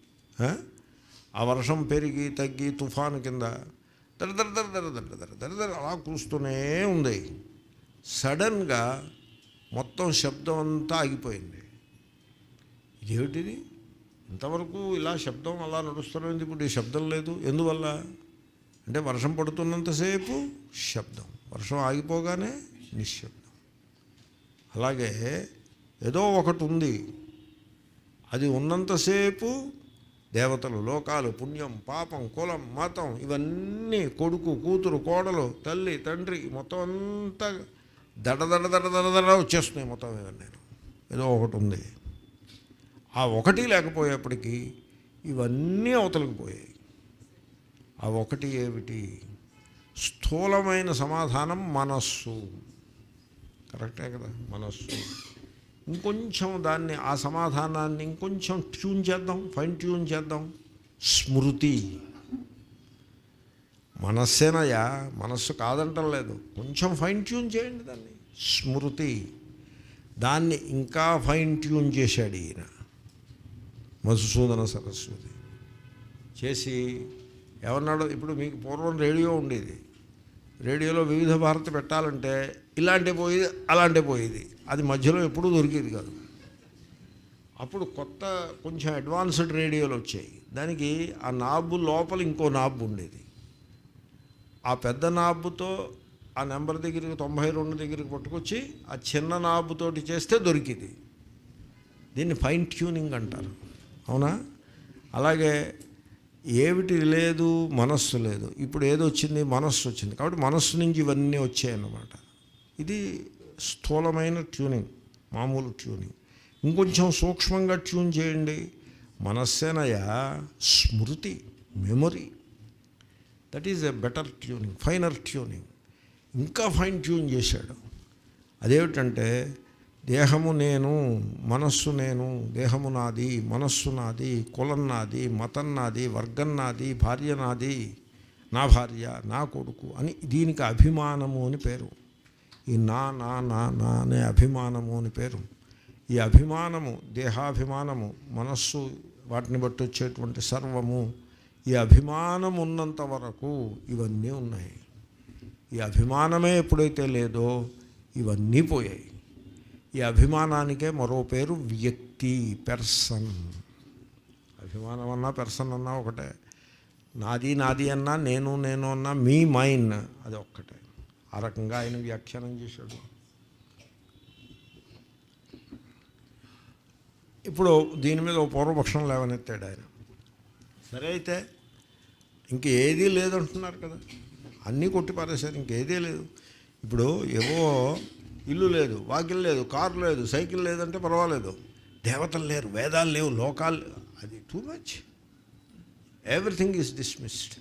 ఆ వర్షం పెరిగి తగ్గి తుఫాను కింద దడ దడ దడ దడ దడ దడ దడ దడ అలా కురుస్తూనే ఉంది. సడన్గా మొత్తం శబ్దం అంతా ఆగిపోయింది. ఇదేమిటిది? ఇంతవరకు ఇలా శబ్దం అలా నడుస్తున్నది, ఇప్పుడు ఈ శబ్దం లేదు. ఎందువల్ల అంటే వర్షం పడుతున్నంతసేపు శబ్దం, వర్షం ఆగిపోగానే నిశ్శబ్దం. అలాగే ఏదో ఒకటి ఉంది, అది ఉన్నంతసేపు దేవతలు, లోకాలు, పుణ్యం, పాపం, కులం, మతం ఇవన్నీ, కొడుకు, కూతురు, కోడలు, తల్లి, తండ్రి మొత్తం అంతా దడ దడ దడ దడ దడ వచ్చేస్తున్నాయి మొత్తం. ఇవన్నీ ఏదో ఒకటి ఉంది. ఆ ఒకటి లేకపోయేప్పటికీ ఇవన్నీ అవతలకు పోయాయి. ఆ ఒకటి ఏమిటి? స్థూలమైన సమాధానం మనస్సు. కరెక్టే కదా. మనస్సు ఇంకొంచెం దాన్ని ఆ సమాధానాన్ని ఇంకొంచెం ట్యూన్ చేద్దాం, ఫైన్ ట్యూన్ చేద్దాం. స్మృతి. మనస్సేనయా, మనస్సు కాదంటం లేదు, కొంచెం ఫైన్ ట్యూన్ చేయండి దాన్ని. స్మృతి. దాన్ని ఇంకా ఫైన్ ట్యూన్ చేశాడు ఈయన మధుసూదన సరస్వతి. చేసి ఏమన్నాడు, ఇప్పుడు మీకు పూర్వం రేడియో ఉండేది, రేడియోలో వివిధ భారతి పెట్టాలంటే ఇలాంటి పోయేది అలాంటి పోయేది, అది మధ్యలో ఎప్పుడూ దొరికేది కాదు. అప్పుడు కొత్త కొంచెం అడ్వాన్స్డ్ రేడియోలు వచ్చాయి, దానికి ఆ నాబు లోపల ఇంకో నాబు ఉండేది. ఆ పెద్ద నాబుతో ఆ నెంబర్ దగ్గరికి తొంభై రెండు దగ్గరికి పట్టుకొచ్చి ఆ చిన్న నాబుతోటి చేస్తే దొరికింది. దీన్ని ఫైన్ ట్యూనింగ్ అంటారు, అవునా? అలాగే ఏమిటి లేదు, మనస్సు లేదు. ఇప్పుడు ఏది వచ్చింది, మనస్సు వచ్చింది. కాబట్టి మనస్సు నుంచి ఇవన్నీ వచ్చాయన్నమాట. ఇది స్థూలమైన ట్యూనింగ్, మామూలు ట్యూనింగ్. ఇంకొంచెం సూక్ష్మంగా ట్యూన్ చేయండి. మనస్సేనయా స్మృతి, memory. That is a better tuning, finer tuning. ఇంకా ఫైన్ ట్యూన్ చేశాడు. అదేమిటంటే దేహము నేను, మనస్సు నేను, దేహము నాది, మనస్సు నాది, కులం నాది, మతం నాది, వర్గం నాది, భార్య నాది, నా భార్య, నా కొడుకు అని దీనికి అభిమానము అని పేరు. ఈ నా నా నా నా అనే అభిమానము అని పేరు. ఈ అభిమానము, దేహాభిమానము, మనస్సు, వాటిని బట్టి వచ్చేటువంటి సర్వము, ఈ అభిమానం ఉన్నంత వరకు ఇవన్నీ ఉన్నాయి. ఈ అభిమానమే ఎప్పుడైతే లేదో ఇవన్నీ పోయాయి. ఈ అభిమానానికే మరో పేరు వ్యక్తి, పెర్సన్. అభిమానం అన్నా పెర్సన్ అన్నా ఒకటే. నాది నాది అన్నా, నేను నేను అన్నా, మీ మైన్ అది ఒక్కటే. ఆ రకంగా ఆయన వ్యాఖ్యానం చేశాడు. ఇప్పుడు దీని మీద ఓ పూర్వపక్షం లేవనెత్తాడు ఆయన. సరే అయితే ఇంక ఏదీ లేదంటున్నారు కదా, అన్నీ కొట్టి పారేశారు, ఇంకేదీ లేదు. ఇప్పుడు ఏవో ఇల్లు లేదు, వాకిల్ లేదు, కారు లేదు, సైకిల్ లేదంటే పర్వాలేదు, దేవతలు లేరు, వేదాలు లేవు, లోకాలు, అది too much. Everything is dismissed.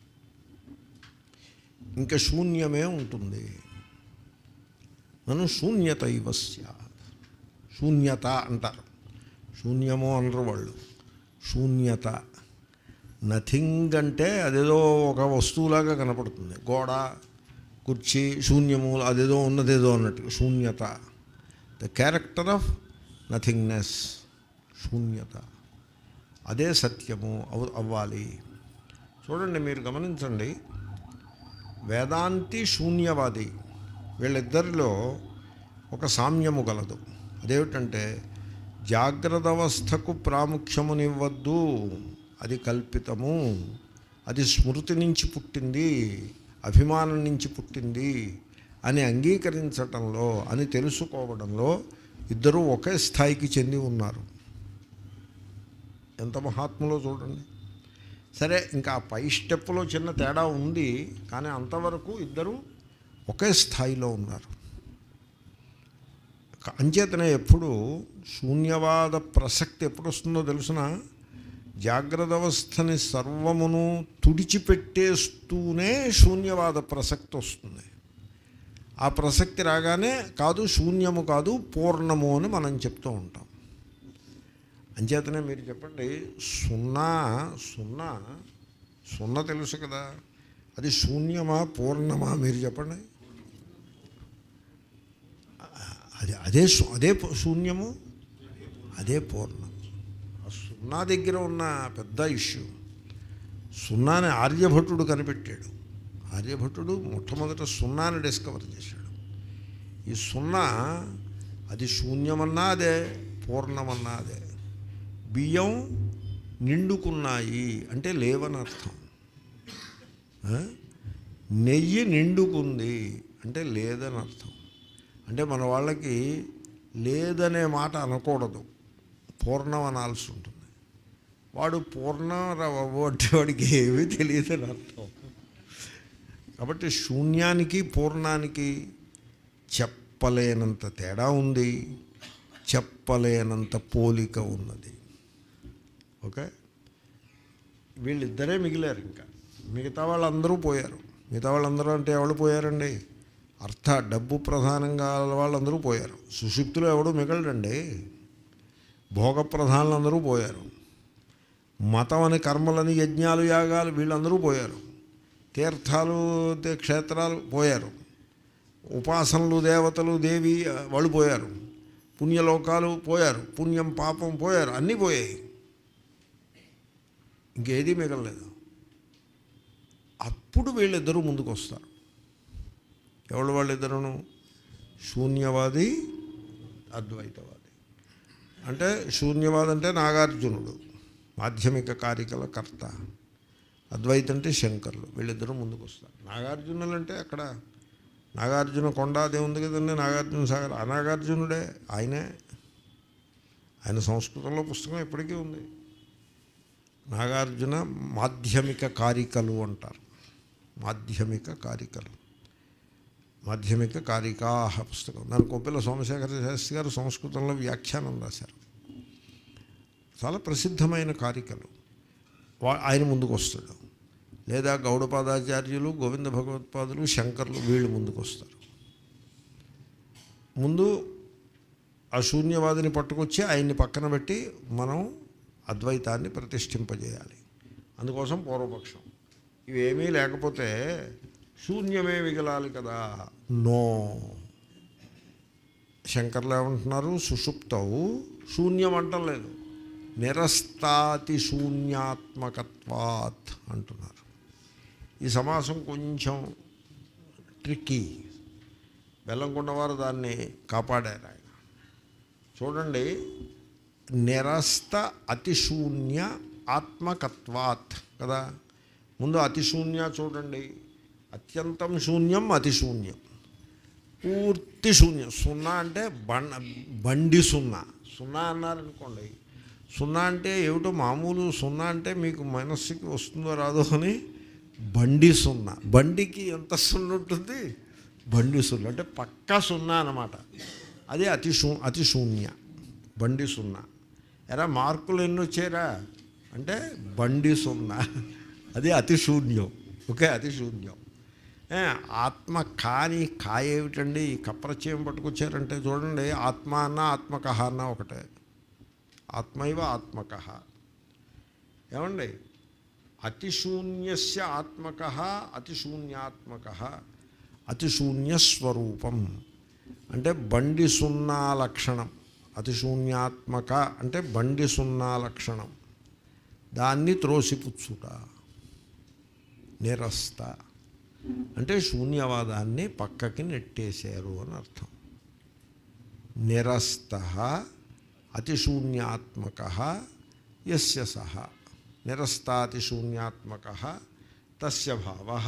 ఇంకా శూన్యమే ఉంటుంది. నన్ను శూన్యత ఇవస్య, శూన్యత అంటారు, శూన్యము అనరు వాళ్ళు, శూన్యత. నథింగ్ అంటే అదేదో ఒక వస్తువులాగా కనపడుతుంది, గోడ, కుర్చీ, శూన్యము, అదేదో ఉన్నదేదో అన్నట్టు శూన్యత. ద క్యారెక్టర్ ఆఫ్ నథింగ్నెస్, శూన్యత. అదే సత్యము అవ అవ్వాలి. చూడండి, మీరు గమనించండి, వేదాంతి, శూన్యవాది, వీళ్ళిద్దరిలో ఒక సామ్యము గలదు. అదేమిటంటే జాగ్రత్త అవస్థకు ప్రాముఖ్యమునివ్వద్దు, అది కల్పితము, అది స్మృతి నుంచి పుట్టింది, అభిమానం నుంచి పుట్టింది అని అంగీకరించటంలో, అని తెలుసుకోవడంలో ఇద్దరూ ఒకే స్థాయికి చెంది ఉన్నారు. ఎంత మహాత్ములో చూడండి. సరే, ఇంకా ఆ పై స్టెప్పులో చిన్న తేడా ఉంది, కానీ అంతవరకు ఇద్దరు ఒకే స్థాయిలో ఉన్నారు. అంచేతనే ఎప్పుడు శూన్యవాద ప్రసక్తి ఎప్పుడు వస్తుందో తెలుసిన, జాగ్రత్త అవస్థని సర్వమును తుడిచిపెట్టేస్తూనే శూన్యవాద ప్రసక్తి వస్తుంది. ఆ ప్రసక్తి రాగానే కాదు, శూన్యము కాదు, పూర్ణము అని మనం చెప్తూ ఉంటాం. అంచేతనే మీరు చెప్పండి, సున్నా సున్నా సున్నా తెలుసు కదా, అది శూన్యమా పూర్ణమా మీరు చెప్పండి. అది అదే అదే శూన్యము, అదే పూర్ణం. ఆ సున్నా దగ్గర ఉన్న పెద్ద ఇష్యూ. సున్నాని ఆర్యభట్టుడు కనిపెట్టాడు. ఆర్యభట్టుడు మొట్టమొదట సున్నాని డిస్కవర్ చేశాడు. ఈ సున్నా అది శూన్యమన్నా అదే, పూర్ణమన్నా అదే. బియ్యం నిండుకున్నాయి అంటే లేవని అర్థం. నెయ్యి నిండుకుంది అంటే లేదని అర్థం. అంటే మన వాళ్ళకి లేదనే మాట అనకూడదు, పూర్ణం అనాల్సి ఉంటుంది. వాడు పూర్ణం అంటే వాడికి ఏమీ తెలియదని అర్థం. కాబట్టి శూన్యానికి పూర్ణానికి చెప్పలేనంత తేడా ఉంది, చెప్పలేనంత పోలిక ఉన్నది. ఓకే, వీళ్ళిద్దరే మిగిలారు. ఇంకా మిగతా వాళ్ళందరూ పోయారు. మిగతా వాళ్ళందరూ అంటే ఎవరు పోయారండి? అర్థ డబ్బు ప్రధానంగా వాళ్ళందరూ పోయారు. సుషుప్తిలో ఎవడూ మిగలడండి. భోగ ప్రధానులందరూ పోయారు. మతం అని కర్మలని యజ్ఞాలు యాగాలు వీళ్ళందరూ పోయారు. తీర్థాలు క్షేత్రాలు పోయారు. ఉపాసనలు దేవతలు దేవి వాళ్ళు పోయారు. పుణ్యలోకాలు పోయారు. పుణ్యం పాపం పోయారు. అన్నీ పోయాయి. ఇంకేదీ మిగలలేదు. అప్పుడు వీళ్ళిద్దరూ ముందుకు వస్తారు. ఎవరు వాళ్ళిద్దరును? శూన్యవాది, అద్వైతవాది. అంటే శూన్యవాది అంటే నాగార్జునుడు, మాధ్యమిక కారికల కర్త. అద్వైత అంటే శంకర్లు. వీళ్ళిద్దరూ ముందుకు వస్తారు. నాగార్జునులు అంటే అక్కడ నాగార్జున కొండ అదే ఉంది కదండి, నాగార్జున సాగర్. ఆ నాగార్జునుడే, ఆయనే. ఆయన సంస్కృతంలో పుస్తకం ఎప్పటికీ ఉంది. నాగార్జున మాధ్యమిక కారికలు అంటారు. మాధ్యమిక కారికలు, మాధ్యమిక కారికా పుస్తకం. దాని కొప్పిల సోమశేఖర శాస్త్రి గారు సంస్కృతంలో వ్యాఖ్యానం రాశారు. చాలా ప్రసిద్ధమైన కారికలు. ఆయన ముందుకు వస్తాడు. లేదా గౌడపాదాచార్యులు, గోవింద భగవత్పాదులు, శంకర్లు వీళ్ళు ముందుకు వస్తారు. ముందు ఆ శూన్యవాదిని పట్టుకొచ్చి ఆయన్ని పక్కన పెట్టి మనం అద్వైతాన్ని ప్రతిష్ఠింపజేయాలి. అందుకోసం పూర్వపక్షం. ఇవేమీ లేకపోతే శూన్యమే మిగలాలి కదా. నో, శంకర్లు ఏమంటున్నారు? సుషుప్తవు శూన్యం అంటం లేదు, నిరస్తాతి శూన్యాత్మకత్వాత్ అంటున్నారు. ఈ సమాసం కొంచెం ట్రిక్కీ. బెల్లంకొండవారు దాన్ని కాపాడారు ఆయన. చూడండి, నిరస్త అతిశూన్య ఆత్మకత్వాత్ కదా. ముందు అతిశూన్య చూడండి. అత్యంతం శూన్యం, అతిశూన్యం, పూర్తి శూన్యం. సున్నా అంటే బండ బండి సున్నా. సున్నా అన్నారనుకోండి, సున్నా అంటే ఏమిటో మామూలు సున్నా అంటే మీకు మనస్సుకి వస్తుందో రాదో అని బండి సున్నా. బండికి ఎంత సున్నా ఉంటుంది? బండి సున్నా అంటే పక్కా సున్నా అన్నమాట. అదే అతి శూ అతి శూన్య, బండి సున్నా. ఎరా మార్కులు ఎన్ని వచ్చారా అంటే బండి సున్నా. అది అతి శూన్యం. ఓకే, అతి శూన్యం. ఆత్మ కాని కాయేమిటండి? ఈ కప్రచయం పట్టుకొచ్చారంటే చూడండి, ఆత్మ అన్న ఆత్మకహ అన్న ఒకటే. ఆత్మైవ ఆత్మకః. ఏమండి, అతిశూన్యస్య ఆత్మకః అతిశూన్యాత్మకః అతిశూన్యస్వరూపం అంటే బండి సున్నా లక్షణం. అతిశూన్యాత్మక అంటే బండి సున్నా లక్షణం. దాన్ని త్రోసిపుచ్చుట. నిరస్త అంటే శూన్యవాదాన్ని పక్కకి నెట్టేశారు అని అర్థం. నిరస్త అతిశూన్యాత్మకః యస్య సహ. నిరస్తాతిశూన్యాత్మకః తస్య భావః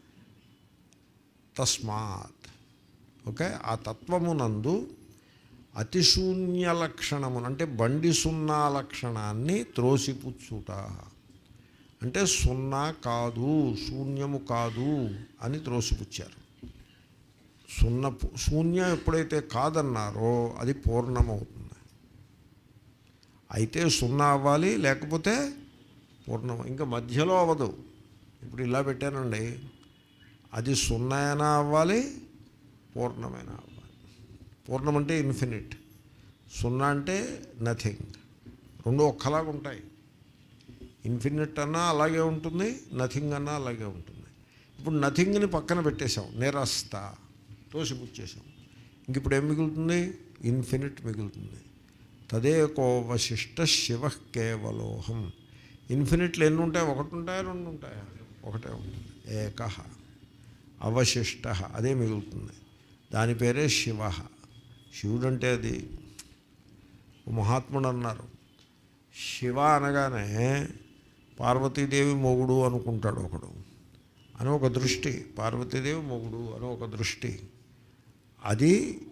తస్మాత్. ఓకే, ఆ తత్వమునందు అతిశూన్య లక్షణము అంటే బండి సున్నా లక్షణాన్ని త్రోసిపుచ్చుట. అంటే సున్నా కాదు, శూన్యము కాదు అని త్రోసిపుచ్చారు. సున్న శూన్యం ఎప్పుడైతే కాదన్నారో అది పూర్ణమవుతుంది. అయితే సున్నా అవ్వాలి, లేకపోతే పూర్ణం. ఇంకా మధ్యలో అవ్వదు. ఇప్పుడు ఇలా పెట్టానండి, అది సున్నా అయినా అవ్వాలి, పూర్ణమైనా అవ్వాలి. పూర్ణం అంటే ఇన్ఫినిట్, సున్నా అంటే నథింగ్. రెండు ఒక్కలాగా ఉంటాయి. ఇన్ఫినిట్ అన్నా అలాగే ఉంటుంది, నథింగ్ అన్నా అలాగే ఉంటుంది. ఇప్పుడు నథింగ్ని పక్కన పెట్టేశాం, నిరస్త తోసిపుచ్చేసాం. ఇంక ఇప్పుడు ఏం మిగులుతుంది? ఇన్ఫినిట్ మిగులుతుంది. తదేకోవశిష్ట శివ కేవలోహం. ఇన్ఫినిట్లు ఎన్ని ఉంటాయి? ఒకటి ఉంటాయా, రెండు ఉంటాయా? ఒకటే ఉంటుంది. ఏకః అవశిష్ట, అదే మిగులుతుంది. దాని పేరే శివ. శివుడు అంటే అది. మహాత్ముడు అన్నారు, శివ అనగానే పార్వతీదేవి మొగుడు అనుకుంటాడు ఒకడు అని ఒక దృష్టి. పార్వతీదేవి మొగుడు అని ఒక దృష్టి. అది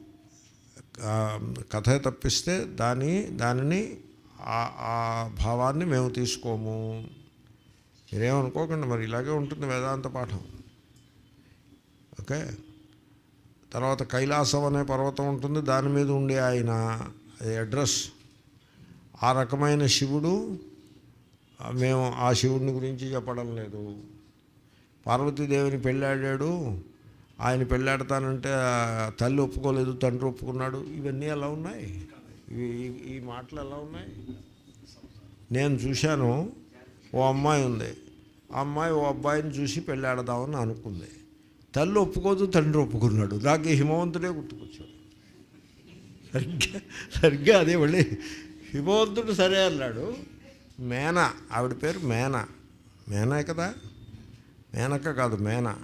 కథ తప్పిస్తే దాని దానిని ఆ భావాన్ని మేము తీసుకోము. మీరేమనుకోకండి, మరి ఇలాగే ఉంటుంది వేదాంత పాఠం. ఓకే, తర్వాత కైలాసం అనే పర్వతం ఉంటుంది, దాని మీద ఉండే ఆయన అడ్రస్. ఆ రకమైన శివుడు, మేము ఆ శివుడిని గురించి చెప్పడం లేదు. పార్వతీదేవిని పెళ్ళాడాడు, ఆయన పెళ్ళాడతానంటే తల్లి ఒప్పుకోలేదు, తండ్రి ఒప్పుకున్నాడు. ఇవన్నీ ఎలా ఉన్నాయి? ఇవి ఈ మాటలు ఎలా ఉన్నాయి? నేను చూశాను, ఓ అమ్మాయి ఉంది, ఆ అమ్మాయి ఓ అబ్బాయిని చూసి పెళ్ళాడదామని అనుకుంది. తల్లి ఒప్పుకోదు, తండ్రి ఒప్పుకున్నాడు. నాకు హిమవంతుడే గుర్తుకొచ్చాడు. సరిగ్గా సరిగ్గా అదే మళ్ళీ హిమవంతుడు సరే అన్నాడు. మేనా, ఆవిడ పేరు మేనా. మేనా కదా, మేనక కాదు, మేనా.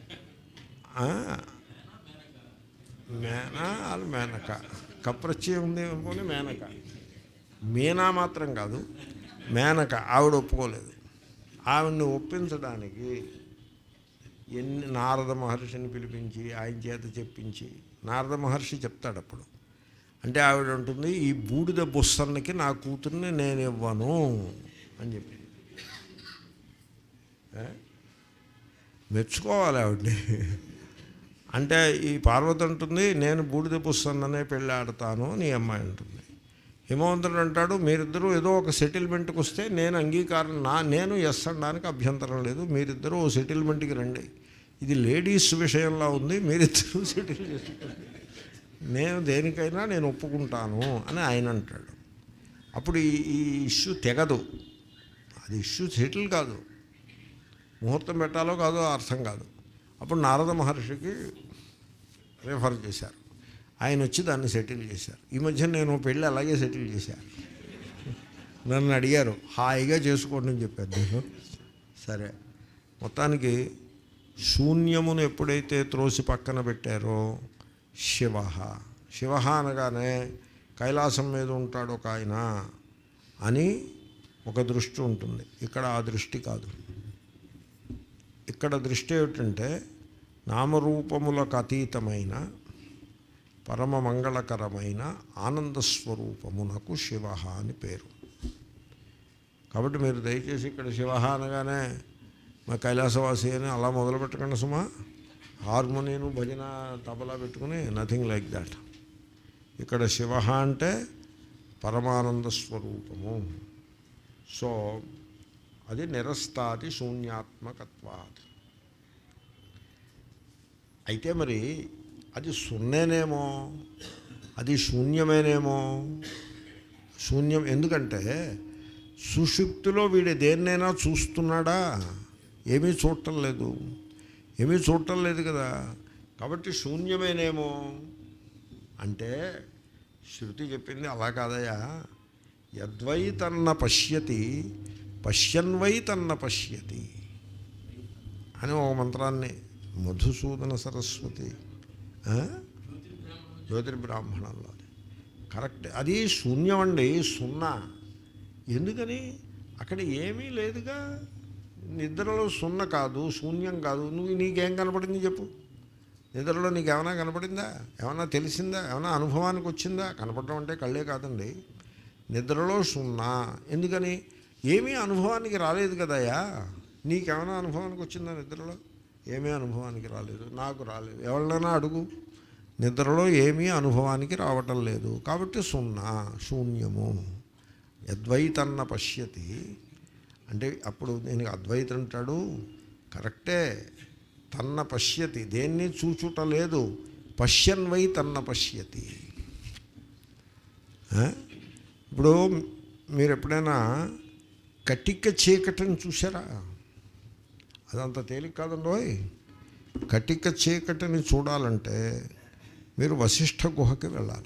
మేనా అది మేనక, కప్రత్యయం ఉంది అనుకోని మేనక. మీనా మాత్రం కాదు, మేనక. ఆవిడ ఒప్పుకోలేదు. ఆవిడ్ని ఒప్పించడానికి ఎన్ని నారద మహర్షిని పిలిపించి ఆయన చేత చెప్పించి, నారద మహర్షి చెప్తాడు అప్పుడు. అంటే ఆవిడ ఉంటుంది, ఈ బూడిద బుస్సన్నకి నా కూతుర్ని నేను ఇవ్వను అని చెప్పి మెచ్చుకోవాలి ఆవిడ్ని. అంటే ఈ పార్వతి అంటుంది, నేను బూడిద బుస్సన్ననే పెళ్ళి ఆడతాను నీ అమ్మాయి అంటుంది. హిమవంతుడు అంటాడు, మీరిద్దరూ ఏదో ఒక సెటిల్మెంట్కి వస్తే నేను అంగీకారం, నా నేను ఎస్ అనడానికి అభ్యంతరం లేదు, మీరిద్దరూ ఓ సెటిల్మెంట్కి రండి. ఇది లేడీస్ విషయంలో ఉంది, మీరిద్దరూ సెటిల్ చేసుకోండి, నేను దేనికైనా నేను ఒప్పుకుంటాను అని ఆయన అంటాడు. అప్పుడు ఈ ఈ ఇష్యూ తెగదు. అది ఇష్యూ సెటిల్ కాదు, ముహూర్తం పెట్టాలో కాదో అర్థం కాదు. అప్పుడు నారద మహర్షికి రిఫర్ చేశారు. ఆయన వచ్చి దాన్ని సెటిల్ చేశారు. ఈ మధ్య నేను పెళ్ళి అలాగే సెటిల్ చేశాను. నన్ను అడిగారు, హాయిగా చేసుకోండి అని చెప్పాను నేను. సరే, మొత్తానికి శూన్యమును ఎప్పుడైతే త్రోసి పక్కన పెట్టారో, శివ శివ అనగానే కైలాసం మీద ఉంటాడు ఒక ఆయన అని ఒక దృష్టి ఉంటుంది. ఇక్కడ ఆ దృష్టి కాదు. ఇక్కడ దృష్టి ఏమిటంటే, నామరూపములకు అతీతమైన పరమ మంగళకరమైన ఆనందస్వరూపమునకు శివ అని పేరు. కాబట్టి మీరు దయచేసి ఇక్కడ శివ అనగానే మా కైలాసవాసి అని అలా మొదలు పెట్టకండి సుమా. హార్మోనియం, భజన, తబలా పెట్టుకుని, నథింగ్ లైక్ దాట్. ఇక్కడ శివ అంటే పరమానంద స్వరూపము. సో అది నిరస్తాది శూన్యాత్మకత్వాత్. అయితే మరి అది సున్నేనేమో, అది శూన్యమేనేమో. శూన్యం ఎందుకంటే సుషుప్తిలో వీడు దేన్నైనా చూస్తున్నాడా? ఏమీ చూడటం లేదు, ఏమీ చూడటం లేదు కదా. కాబట్టి శూన్యమేనేమో అంటే శృతి చెప్పింది అలా కాదయా. యద్వై తన్న పశ్యతి పశ్యన్వై తన్న పశ్యతి అని ఒక మంత్రాన్ని మధుసూదన సరస్వతి జ్యోతిర్బ్రాహ్మణంలో కరెక్ట్. అది శూన్యం అండి, సున్నా. ఎందుకని? అక్కడ ఏమీ లేదుగా. నిద్రలో సున్న కాదు, శూన్యం కాదు. నువ్వు నీకేం కనపడింది చెప్పు? నిద్రలో నీకు ఏమైనా కనపడిందా? ఏమైనా తెలిసిందా? ఏమైనా అనుభవానికి వచ్చిందా? కనపడడం అంటే కళ్ళే కాదండి. నిద్రలో సున్నా. ఎందుకని? ఏమీ అనుభవానికి రాలేదు కదయా. నీకేమైనా అనుభవానికి వచ్చిందా నిద్రలో? ఏమీ అనుభవానికి రాలేదు, నాకు రాలేదు. ఎవరినైనా అడుగు, నిద్రలో ఏమీ అనుభవానికి రావటం లేదు. కాబట్టి సున్నా, శూన్యము. యద్వైతన్న పశ్యతి అంటే అప్పుడు నేను అద్వైత అంటాడు, కరెక్టే. తన్న పశ్యతి, దేన్ని చూచుట లేదు. పశ్యన్వై తన్న పశ్యతి. ఇప్పుడు మీరు ఎప్పుడైనా కటిక చీకటిని చూసారా? అదంత తేలిక కాదండోయ్. కటిక చీకటిని చూడాలంటే మీరు వశిష్ఠ గుహకి వెళ్ళాలి.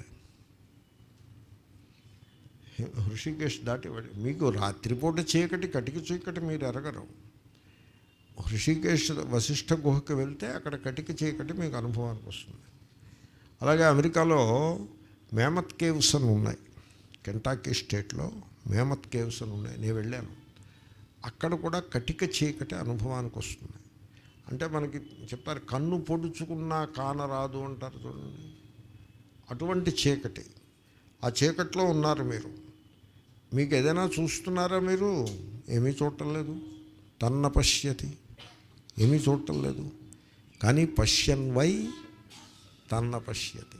హృషికేశ్ దాటి మీకు రాత్రిపూట చీకటి, కటిక చీకటి మీరు ఎరగరు. హృషికేశ్ వశిష్ఠ గుహకి వెళ్తే అక్కడ కటిక చీకటి మీకు అనుభవానికి వస్తుంది. అలాగే అమెరికాలో మేమత్ కేవ్స్ అని ఉన్నాయి. కెంటాకీ స్టేట్లో మేమత్ కేవ్స్ అని ఉన్నాయి. నేను వెళ్ళాను. అక్కడ కూడా కటిక చీకటి అనుభవానికి వస్తుంది. అంటే మనకి చెప్తారు, కన్ను పొడుచుకున్నా కానరాదు అంటారు చూడండి. అటువంటి చీకటి. ఆ చీకట్లో ఉన్నారు మీరు. మీకు ఏదైనా చూస్తున్నారా? మీరు ఏమీ చూడటం లేదు. తన్న పశ్యతి, ఏమీ చూడటం లేదు. కానీ పశ్యన్వై తన్న పశ్యతి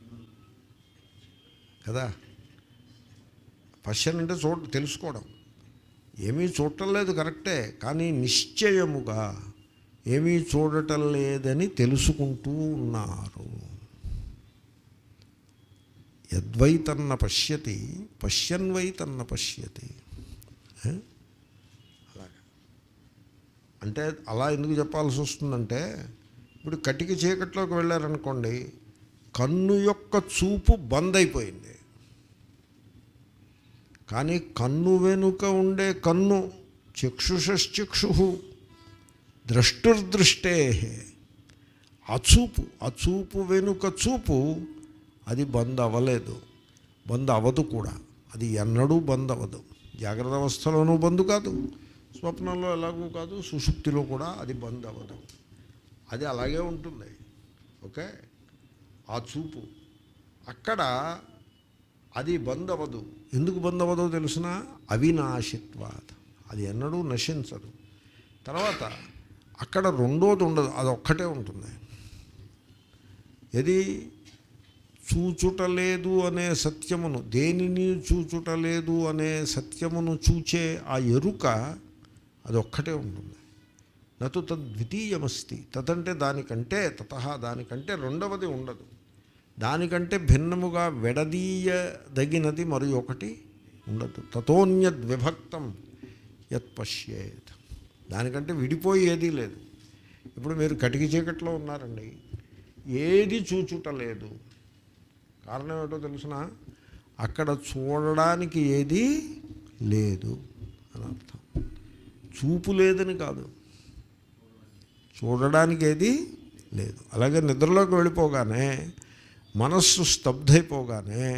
కదా. పశ్యన్ అంటే చూడ తెలుసుకోవడం. ఏమీ చూడటం లేదు కరెక్టే, కానీ నిశ్చయముగా ఏమీ చూడటం లేదని తెలుసుకుంటూ ఉన్నారు. యద్వైతన్న పశ్యతి పశ్యన్వైతన్న పశ్యతి. అలాగా అంటే అలా ఎందుకు చెప్పాల్సి వస్తుందంటే, ఇప్పుడు కటిక చీకట్లోకి వెళ్ళారనుకోండి, కన్ను యొక్క చూపు బంద్ అయిపోయింది. కానీ కన్ను వెనుక ఉండే కన్ను చక్షుషశ్చక్షు ద్రష్టుర్దృష్టే, ఆ చూపు ఆ చూపు వెనుక చూపు అది బంద్ అవ్వలేదు, బంద్ అవ్వదు కూడా. అది ఎన్నడూ బంద్ అవ్వదు. జాగ్రత్త అవస్థలోనూ బంద్ కాదు, స్వప్నంలో ఎలాగూ కాదు, సుషుప్తిలో కూడా అది బంద్ అవ్వదు. అది అలాగే ఉంటుంది. ఓకే, ఆ చూపు అక్కడ అది బంద్ అవ్వదు. ఎందుకు బంద్ అవ్వదో తెలుసిన? అవినాశిత్వాత్, అది ఎన్నడూ నశించదు. తర్వాత అక్కడ రెండోది ఉండదు, అది ఒక్కటే ఉంటుంది. ఏది? చూచుటలేదు అనే సత్యమును, దేనిని చూచుటలేదు అనే సత్యమును చూచే ఆ ఎరుక అది ఒక్కటే ఉంటుంది. నతు తద్వితీయమస్తి, తదంటే దానికంటే, తతః దానికంటే రెండవది ఉండదు. దానికంటే భిన్నముగా విడదీయదగినది మరి ఒకటి ఉండదు. తతోన్యద్విభక్తం యత్ పశ్యేత్, దానికంటే విడిపోయి ఏదీ లేదు. ఇప్పుడు మీరు కటిక చీకట్లో ఉన్నారండి, ఏది చూచుటలేదు. కారణం ఏంటో తెలుసిన? అక్కడ చూడడానికి ఏదీ లేదు అని అర్థం. చూపు లేదని కాదు, చూడడానికి ఏదీ లేదు. అలాగే నిద్రలోకి వెళ్ళిపోగానే, మనస్సు స్తబ్దైపోగానే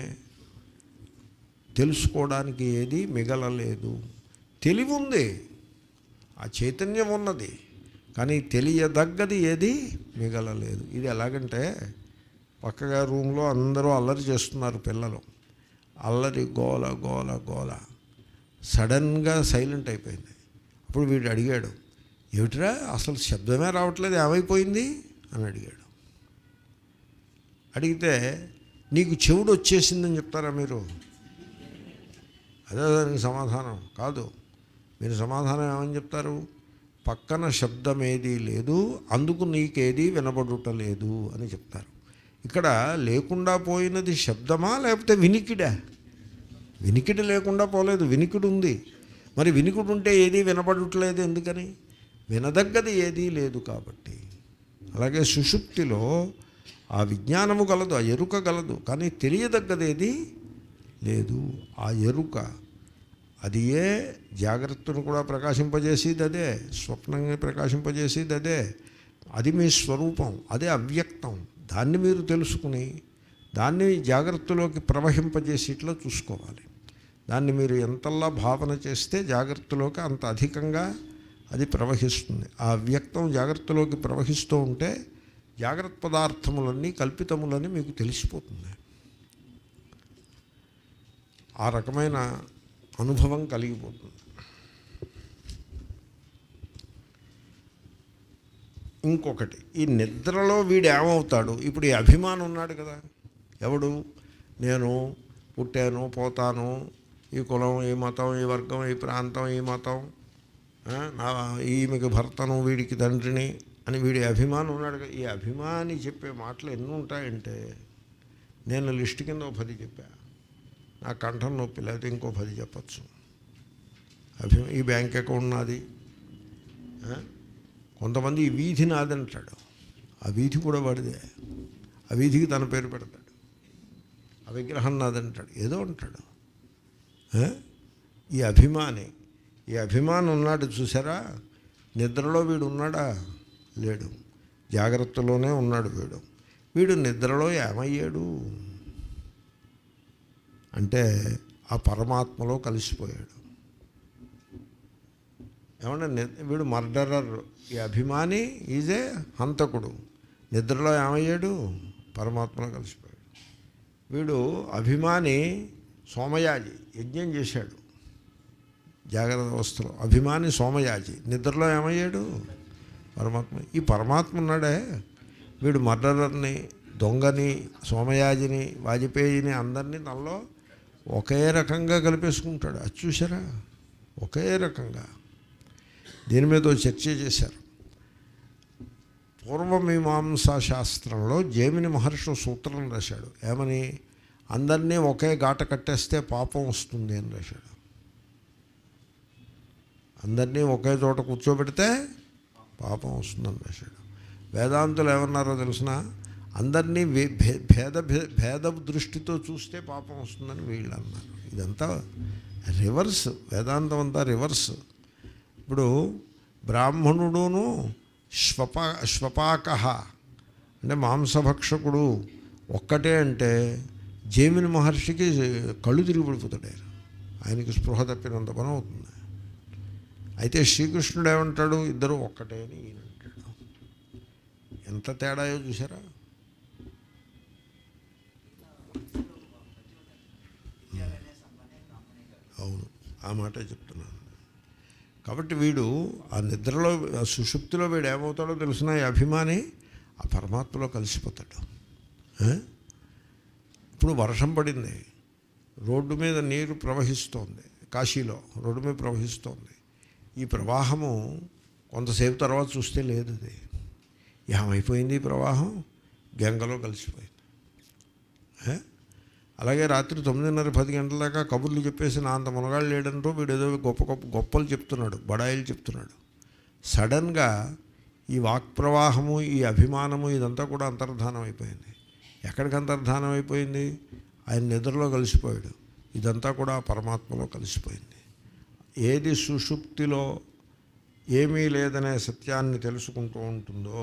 తెలుసుకోవడానికి ఏది మిగలలేదు. తెలివి ఉంది, ఆ చైతన్యం ఉన్నది, కానీ తెలియదగ్గది ఏది మిగలలేదు. ఇది ఎలాగంటే, పక్కగా రూమ్లో అందరూ అల్లరి చేస్తున్నారు పిల్లలు, అల్లరి గోల గోల గోల, సడన్గా సైలెంట్ అయిపోయింది. అప్పుడు వీడు అడిగాడు, ఏమిట్రా అసలు శబ్దమే రావట్లేదు, ఏమైపోయింది అని అడిగాడు. అడిగితే, నీకు చెవుడు వచ్చేసిందని చెప్తారా మీరు? అదే దానికి సమాధానం కాదు. మీరు సమాధానం ఏమని చెప్తారు? పక్కన శబ్దం ఏదీ లేదు, అందుకు నీకేదీ వినబడుటలేదు అని చెప్తారు. ఇక్కడ లేకుండా పోయినది శబ్దమా లేకపోతే వినికిడా? వినికిడి లేకుండా పోలేదు, వినికిడి ఉంది. మరి వినికిడి ఉంటే ఏదీ వినబడట్లేదు ఎందుకని? వినదగ్గది ఏదీ లేదు కాబట్టి. అలాగే సుషుప్తిలో ఆ విజ్ఞానము గలదు, ఆ ఎరుక గలదు, కానీ తెలియదగ్గదేది లేదు. ఆ ఎరుక అది ఏ జాగ్రత్తను కూడా ప్రకాశింపజేసేది అదే, స్వప్నంగా ప్రకాశింపజేసేది అదే. అది మీ స్వరూపం, అదే అవ్యక్తం. దాన్ని మీరు తెలుసుకుని దాన్ని జాగ్రత్తలోకి ప్రవహింపజేసి ఇట్లా చూసుకోవాలి. దాన్ని మీరు ఎంతలా భావన చేస్తే జాగ్రత్తలోకి అంత అధికంగా అది ప్రవహిస్తుంది. ఆ అవ్యక్తం జాగ్రత్తలోకి ప్రవహిస్తూ ఉంటే జాగ్రత్త పదార్థములన్నీ కల్పితములని మీకు తెలిసిపోతుంది. ఆ రకమైన అనుభవం కలిగిపోతుంది. ఇంకొకటి, ఈ నిద్రలో వీడు ఏమవుతాడు? ఇప్పుడు ఈ అభిమానం ఉన్నాడు కదా, ఎవడు? నేను పుట్టాను, పోతాను, ఈ కులం, ఈ మతం, ఈ వర్గం, ఈ ప్రాంతం, ఈ మతం, నా ఈమెకి భర్తను, వీడికి తండ్రిని అని వీడి అభిమానం ఉన్నాడు కదా. ఈ అభిమాని చెప్పే మాటలు ఎన్ని ఉంటాయంటే, నేను లిస్టు కింద ఒక పది చెప్పా, నా కంఠం నొప్పి లేకపోతే ఇంకో పది చెప్పచ్చు. అభి ఈ బ్యాంక్ అకౌంట్ నాది, కొంతమంది ఈ వీధి నాది అంటాడు, ఆ వీధి కూడా వాడిదే, ఆ వీధికి తన పేరు పెడతాడు. ఆ విగ్రహం నాదంటాడు, ఏదో అంటాడు. ఈ అభిమాని, ఈ అభిమానం ఉన్నాడు చూసారా, నిద్రలో వీడు ఉన్నాడా? లేడు, జాగ్రత్తలోనే ఉన్నాడు వీడు. వీడు నిద్రలో ఏమయ్యాడు అంటే ఆ పరమాత్మలో కలిసిపోయాడు. ఏమన్నా వీడు మర్డరర్, ఈ అభిమాని ఈజే హంతకుడు. నిద్రలో ఏమయ్యాడు? పరమాత్మలో కలిసిపోయాడు. వీడు అభిమాని సోమయాజి, యజ్ఞం చేశాడు జాగ్రత్త అవస్థలో. అభిమాని సోమయాజి, నిద్రలో ఏమయ్యాడు? పరమాత్మ. ఈ పరమాత్మ ఉన్నాడే, వీడు మర్డరర్ని, దొంగని, సోమయాజిని, వాజపేయిని అందరినీ తనలో ఒకే రకంగా కలిపేసుకుంటాడు. అది చూసారా? ఒకే రకంగా. దీని మీద చర్చ చేశారు. పూర్వమీమాంసా శాస్త్రంలో జైమిని మహర్షి సూత్రం రాశాడు. ఏమని? అందరినీ ఒకే గాట కట్టేస్తే పాపం వస్తుంది అని రాశాడు. అందరినీ ఒకే చోట కూర్చోబెడితే పాపం వస్తుందని రాశాడు. వేదాంతులు ఏమన్నారో తెలిసిన, అందరినీ భేద భేద దృష్టితో చూస్తే పాపం వస్తుందని వీళ్ళు అన్నారు. ఇదంతా రివర్స్. వేదాంతం అంతా రివర్స్. ఇప్పుడు బ్రాహ్మణుడును శ్వపా శ్వపాక అంటే మాంసభక్షకుడు ఒక్కటే అంటే జైమిని మహర్షికి కళ్ళు తిరిగి పడిపోతాడు. ఆయనకి స్పృహ తప్పినంత పని అవుతుంది. అయితే శ్రీకృష్ణుడు ఏమంటాడు? ఇద్దరు ఒక్కటే అని ఈయన అంటాడు. ఎంత తేడాయో చూసారా? అవును, ఆ మాట చెప్తున్నాను. కాబట్టి వీడు ఆ నిద్రలో, ఆ సుషుప్తిలో వీడు ఏమవుతాడో తెలిసిన, ఈ అభిమాని ఆ పరమాత్మలో కలిసిపోతాడు. ఇప్పుడు వర్షం పడింది, రోడ్డు మీద నీరు ప్రవహిస్తోంది. కాశీలో రోడ్డు మీద ప్రవహిస్తోంది. ఈ ప్రవాహము కొంతసేపు తర్వాత చూస్తే లేదు. అది ఏమైపోయింది? ఈ ప్రవాహం గంగలో కలిసిపోయింది. అలాగే రాత్రి తొమ్మిదిన్నర పది గంటల దాకా కబుర్లు చెప్పేసి నా అంత మునగాళ్ళు లేడంటూ వీడు ఏదో గొప్ప గొప్ప గొప్పలు చెప్తున్నాడు, బడాయిలు చెప్తున్నాడు. సడన్గా ఈ వాక్ ప్రవాహము, ఈ అభిమానము, ఇదంతా కూడా అంతర్ధానం అయిపోయింది. ఎక్కడికి అంతర్ధానం అయిపోయింది? ఆయన నిద్రలో కలిసిపోయాడు. ఇదంతా కూడా పరమాత్మలో కలిసిపోయింది. ఏది సుషుప్తిలో ఏమీ లేదనే సత్యాన్ని తెలుసుకుంటూ ఉంటుందో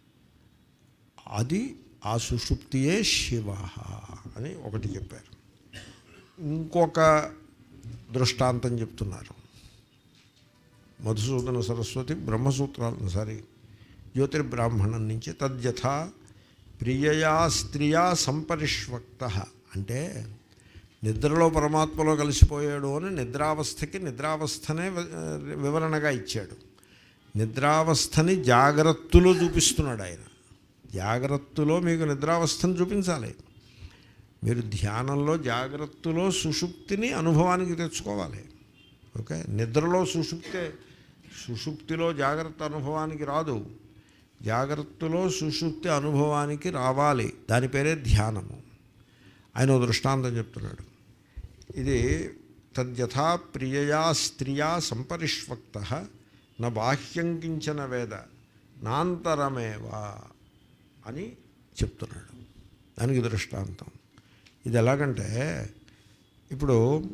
అది ఆ సుషుప్తియే శివ అని ఒకటి చెప్పారు. ఇంకొక దృష్టాంతం చెప్తున్నారు మధుసూదన సరస్వతి బ్రహ్మసూత్రాలు సారీ జ్యోతిర్బ్రాహ్మణం నుంచి. తద్యథా ప్రియయా స్త్రియా సంపరిష్వక్త అంటే నిద్రలో పరమాత్మలో కలిసిపోయాడు అని నిద్రావస్థకి నిద్రావస్థనే వివరణగా ఇచ్చాడు. నిద్రావస్థని జాగ్రత్తలో చూపిస్తున్నాడు ఆయన. జాగ్రత్తలో మీకు నిద్రావస్థను చూపించాలి. మీరు ధ్యానంలో జాగ్రత్తలో సుషుప్తిని అనుభవానికి తెచ్చుకోవాలి. ఓకే, నిద్రలో సుషుప్తే, సుషుప్తిలో జాగ్రత్త అనుభవానికి రాదు. జాగ్రత్తలో సుషుప్తి అనుభవానికి రావాలి. దాని పేరే ధ్యానము. ఆయన ఓ దృష్టాంతం చెప్తున్నాడు. ఇది తద్యథా ప్రియయా స్త్రియా సంపరిష్వక్త న బాహ్యం కించన వేద నాంతరమేవా అని చెప్తున్నాడు. దానికి దృష్టాంతం ఇది ఎలాగంటే, ఇప్పుడు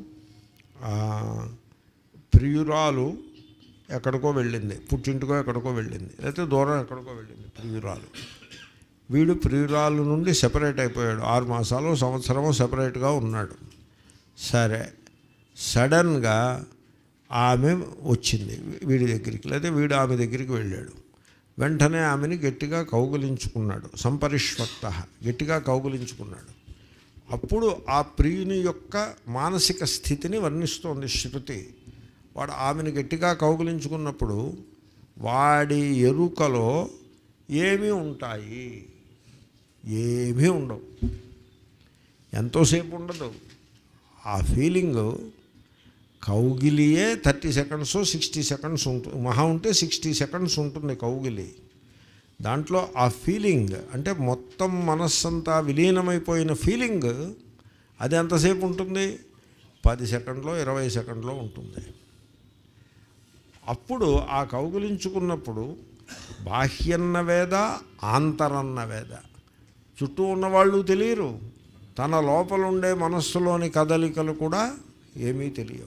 ప్రియురాలు ఎక్కడికో వెళ్ళింది, పుట్టింటికో ఎక్కడికో వెళ్ళింది, లేకపోతే దూరం ఎక్కడికో వెళ్ళింది ప్రియురాలు. వీడు ప్రియురాలు నుండి సెపరేట్ అయిపోయాడు. ఆరు మాసాలు సంవత్సరము సెపరేట్గా ఉన్నాడు. సరే, సడన్గా ఆమె వచ్చింది వీడి దగ్గరికి, లేదా వీడు ఆమె దగ్గరికి వెళ్ళాడు. వెంటనే ఆమెని గట్టిగా కౌగులించుకున్నాడు. సంపరిష్వక్త, గట్టిగా కౌగులించుకున్నాడు. అప్పుడు ఆ ప్రియుని యొక్క మానసిక స్థితిని వర్ణిస్తోంది శృతి. వాడు ఆమెను గట్టిగా కౌగులించుకున్నప్పుడు వాడి ఎరుకలో ఏమీ ఉంటాయి? ఏమీ ఉండవు. ఎంతోసేపు ఉండదు. ఆ ఫీలింగు కౌగిలియే థర్టీ సెకండ్స్ సిక్స్టీ సెకండ్స్ ఉంటుంది, మహా ఉంటే సిక్స్టీ సెకండ్స్ ఉంటుంది కౌగిలి. దాంట్లో ఆ ఫీలింగ్ అంటే మొత్తం మనస్సంతా విలీనమైపోయిన ఫీలింగ్ అది ఎంతసేపు ఉంటుంది? పది సెకండ్లో ఇరవై సెకండ్లో ఉంటుంది. అప్పుడు ఆ కౌగిలించుకున్నప్పుడు బాహ్యన్న వేద ఆంతరన్న వేద, చుట్టూ ఉన్నవాళ్ళు తెలియరు, తన లోపల ఉండే మనస్సులోని కదలికలు కూడా ఏమీ తెలియవు.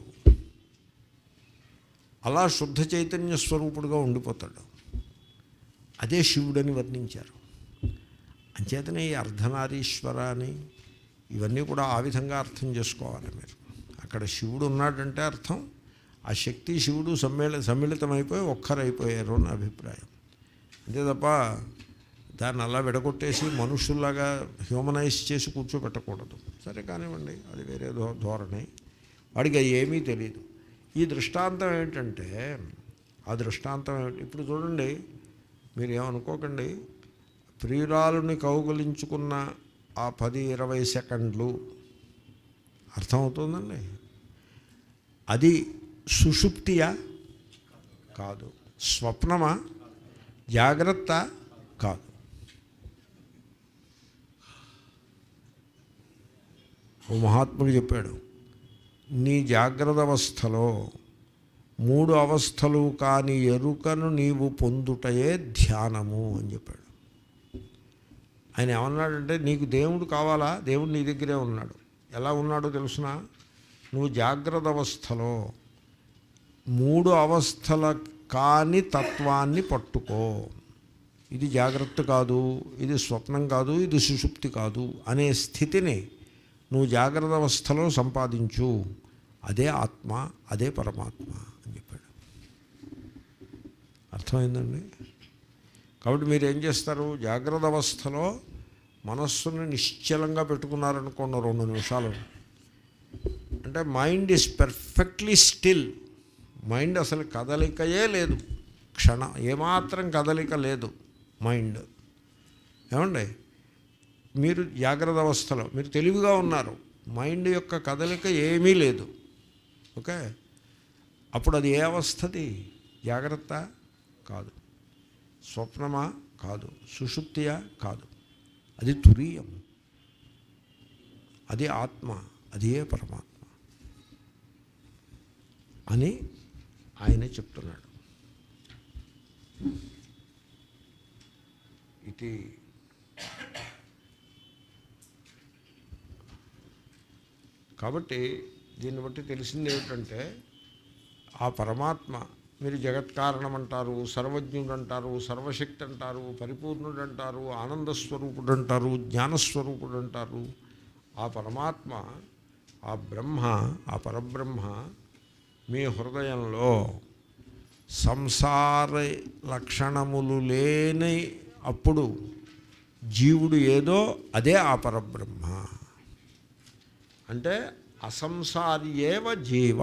అలా శుద్ధ చైతన్య స్వరూపుడుగా ఉండిపోతాడు. అదే శివుడని వర్ణించారు. అంచేతనే ఈ అర్ధనారీశ్వర అని ఇవన్నీ కూడా ఆ విధంగా అర్థం చేసుకోవాలి మీరు. అక్కడ శివుడు ఉన్నాడంటే అర్థం ఆ శక్తి శివుడు సమ్మేళ సమ్మిళితమైపోయి ఒక్కరైపోయారు అని అభిప్రాయం. అంతే తప్ప దాన్ని అలా విడగొట్టేసి మనుషుల్లాగా హ్యూమనైజ్ చేసి కూర్చోబెట్టకూడదు. సరే కానివ్వండి, అది వేరే ధో ధోరణి. వాడికి అది ఏమీ తెలియదు. ఈ దృష్టాంతం ఏంటంటే, ఆ దృష్టాంతం ఇప్పుడు చూడండి, మీరు ఏమనుకోకండి, ప్రియురాలుని కౌగులించుకున్న ఆ పది ఇరవై సెకండ్లు అర్థమవుతుందండి. అది సుషుప్తియా? కాదు. స్వప్నమా? జాగ్రత్త? కాదు. ఓ మహాత్ముడు చెప్పాడు, నీ జాగ్రత్త అవస్థలో మూడు అవస్థలు కాని ఎరుకను నీవు పొందుటయే ధ్యానము అని చెప్పాడు. ఆయన ఏమన్నాడంటే, నీకు దేవుడు కావాలా? దేవుడు నీ దగ్గరే ఉన్నాడు. ఎలా ఉన్నాడో తెలుసునా? నువ్వు జాగ్రత్త అవస్థలో మూడు అవస్థల కాని తత్వాన్ని పట్టుకో. ఇది జాగ్రత్త కాదు, ఇది స్వప్నం కాదు, ఇది సుషుప్తి కాదు అనే స్థితిని నువ్వు జాగ్రత్త అవస్థలో సంపాదించు. అదే ఆత్మ, అదే పరమాత్మ అని చెప్పాడు. అర్థమైందండి? కాబట్టి మీరు ఏం చేస్తారు? జాగ్రత్త అవస్థలో మనస్సును నిశ్చలంగా పెట్టుకున్నారనుకోండి రెండు నిమిషాలు, అంటే mind is perfectly still. Mind అసలు కదలికయే లేదు, క్షణ ఏమాత్రం కదలిక లేదు మైండ్. ఏమండి, మీరు జాగ్రత్త అవస్థలో మీరు తెలివిగా ఉన్నారు, మైండ్ యొక్క కదలిక ఏమీ లేదు. ఓకే, అప్పుడు అది ఏ అవస్థది? జాగ్రత్త కాదు, స్వప్నమా కాదు, సుషుప్తియా కాదు, అది తురీయం, అది ఆత్మ, అదే పరమాత్మ అని ఆయన చెప్తున్నాడు. ఇది కాబట్టి దీన్ని బట్టి తెలిసింది ఏమిటంటే, ఆ పరమాత్మ మీరు జగత్కారణం అంటారు, సర్వజ్ఞుడు అంటారు, సర్వశక్తి అంటారు, పరిపూర్ణుడు అంటారు, ఆనందస్వరూపుడు అంటారు, జ్ఞానస్వరూపుడు అంటారు. ఆ పరమాత్మ, ఆ బ్రహ్మ, ఆ పరబ్రహ్మ మీ హృదయంలో సంసార లక్షణములు లేని అప్పుడు జీవుడు ఏదో అదే ఆ పరబ్రహ్మ. అంటే అసంసార్యేవ జీవ.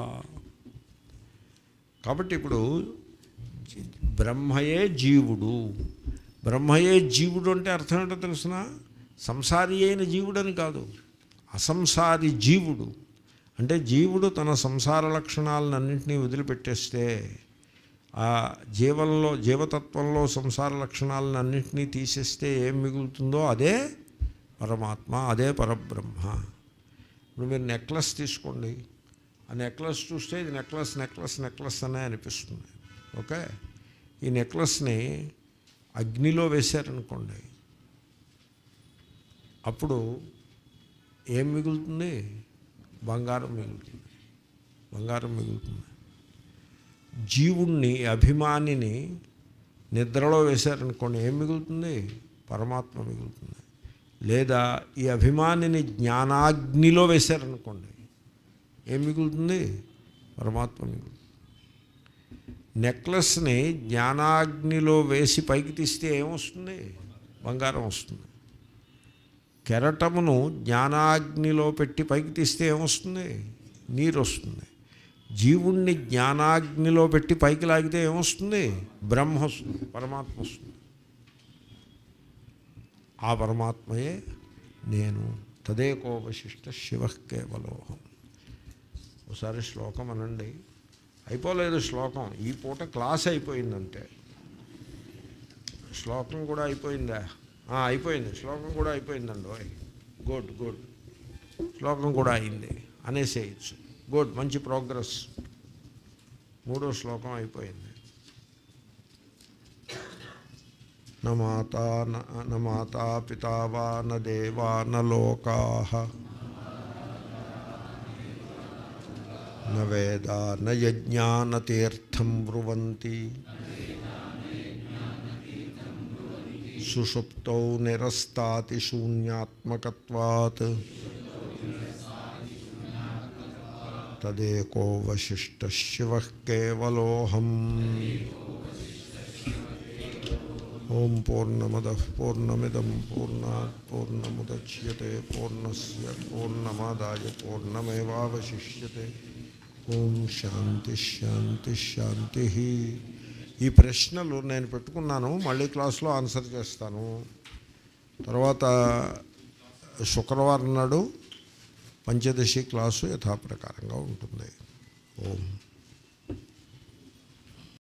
కాబట్టి ఇప్పుడు బ్రహ్మయే జీవుడు. బ్రహ్మయే జీవుడు అంటే అర్థం ఏంటో తెలుసిన? సంసారి అయిన జీవుడని కాదు, అసంసారి జీవుడు. అంటే జీవుడు తన సంసార లక్షణాలన్నింటినీ వదిలిపెట్టేస్తే, ఆ జీవంలో జీవతత్వంలో సంసార లక్షణాలన్నింటినీ తీసేస్తే ఏం మిగులుతుందో అదే పరమాత్మ, అదే పరబ్రహ్మ. ఇప్పుడు మీరు నెక్లెస్ తీసుకోండి, ఆ నెక్లెస్ చూస్తే ఇది నెక్లెస్ నెక్లెస్ నెక్లెస్ అనే అనిపిస్తుంది. ఓకే, ఈ నెక్లెస్ని అగ్నిలో వేశారనుకోండి, అప్పుడు ఏం మిగులుతుంది? బంగారం మిగులుతుంది, బంగారం మిగులుతుంది. జీవుణ్ణి, అభిమానిని నిద్రలో వేశారనుకోండి, ఏం మిగులుతుంది? పరమాత్మ మిగులుతుంది. లేదా ఈ అభిమానిని జ్ఞానాగ్నిలో వేశారనుకోండి, ఏం మిగులుతుంది? పరమాత్మ మిగులుతుంది. నెక్లెస్ని జ్ఞానాగ్నిలో వేసి పైకి తీస్తే ఏమొస్తుంది? బంగారం వస్తుంది. కెరటమును జ్ఞానాగ్నిలో పెట్టి పైకి తీస్తే ఏమొస్తుంది? నీరు వస్తుంది. జీవుణ్ణి జ్ఞానాగ్నిలో పెట్టి పైకి లాగితే ఏమొస్తుంది? బ్రహ్మ వస్తుంది, పరమాత్మ వస్తుంది. ఆ పరమాత్మయే నేను. తదేకోవశిష్ట శివ కేవలోహం. ఒకసారి శ్లోకం అనండి. అయిపోలేదు శ్లోకం, ఈ పూట క్లాస్ అయిపోయిందంటే. శ్లోకం కూడా అయిపోయిందా? అయిపోయింది, శ్లోకం కూడా అయిపోయిందండి. ఓయ్ గుడ్ గుడ్, శ్లోకం కూడా అయింది అనేసేయచ్చు. గుడ్, మంచి ప్రోగ్రెస్. మూడో శ్లోకం అయిపోయింది. న మాతా న మాతా పితా వా న దేవా న లోకాః న వేదా న యజ్ఞా న తీర్థం బ్రువంతి సుషుప్తౌ నిరస్తాతి శూన్యాత్మకత్వాత్ తదేకో వశిష్ట శివ కేవలోహం. ఓం పూర్ణమదః పూర్ణమిదం పూర్ణాత్ పూర్ణముదచ్యతే పూర్ణస్య పూర్ణమాదాయ పూర్ణమేవావశిష్యతే. ఓం శాంతి శాంతి శాంతి. ఈ ప్రశ్నలు నేను పెట్టుకున్నాను, మళ్ళీ క్లాస్లో ఆన్సర్ చేస్తాను. తర్వాత శుక్రవారం నాడు పంచదశి క్లాసు యథాప్రకారంగా ఉంటుంది. ఓం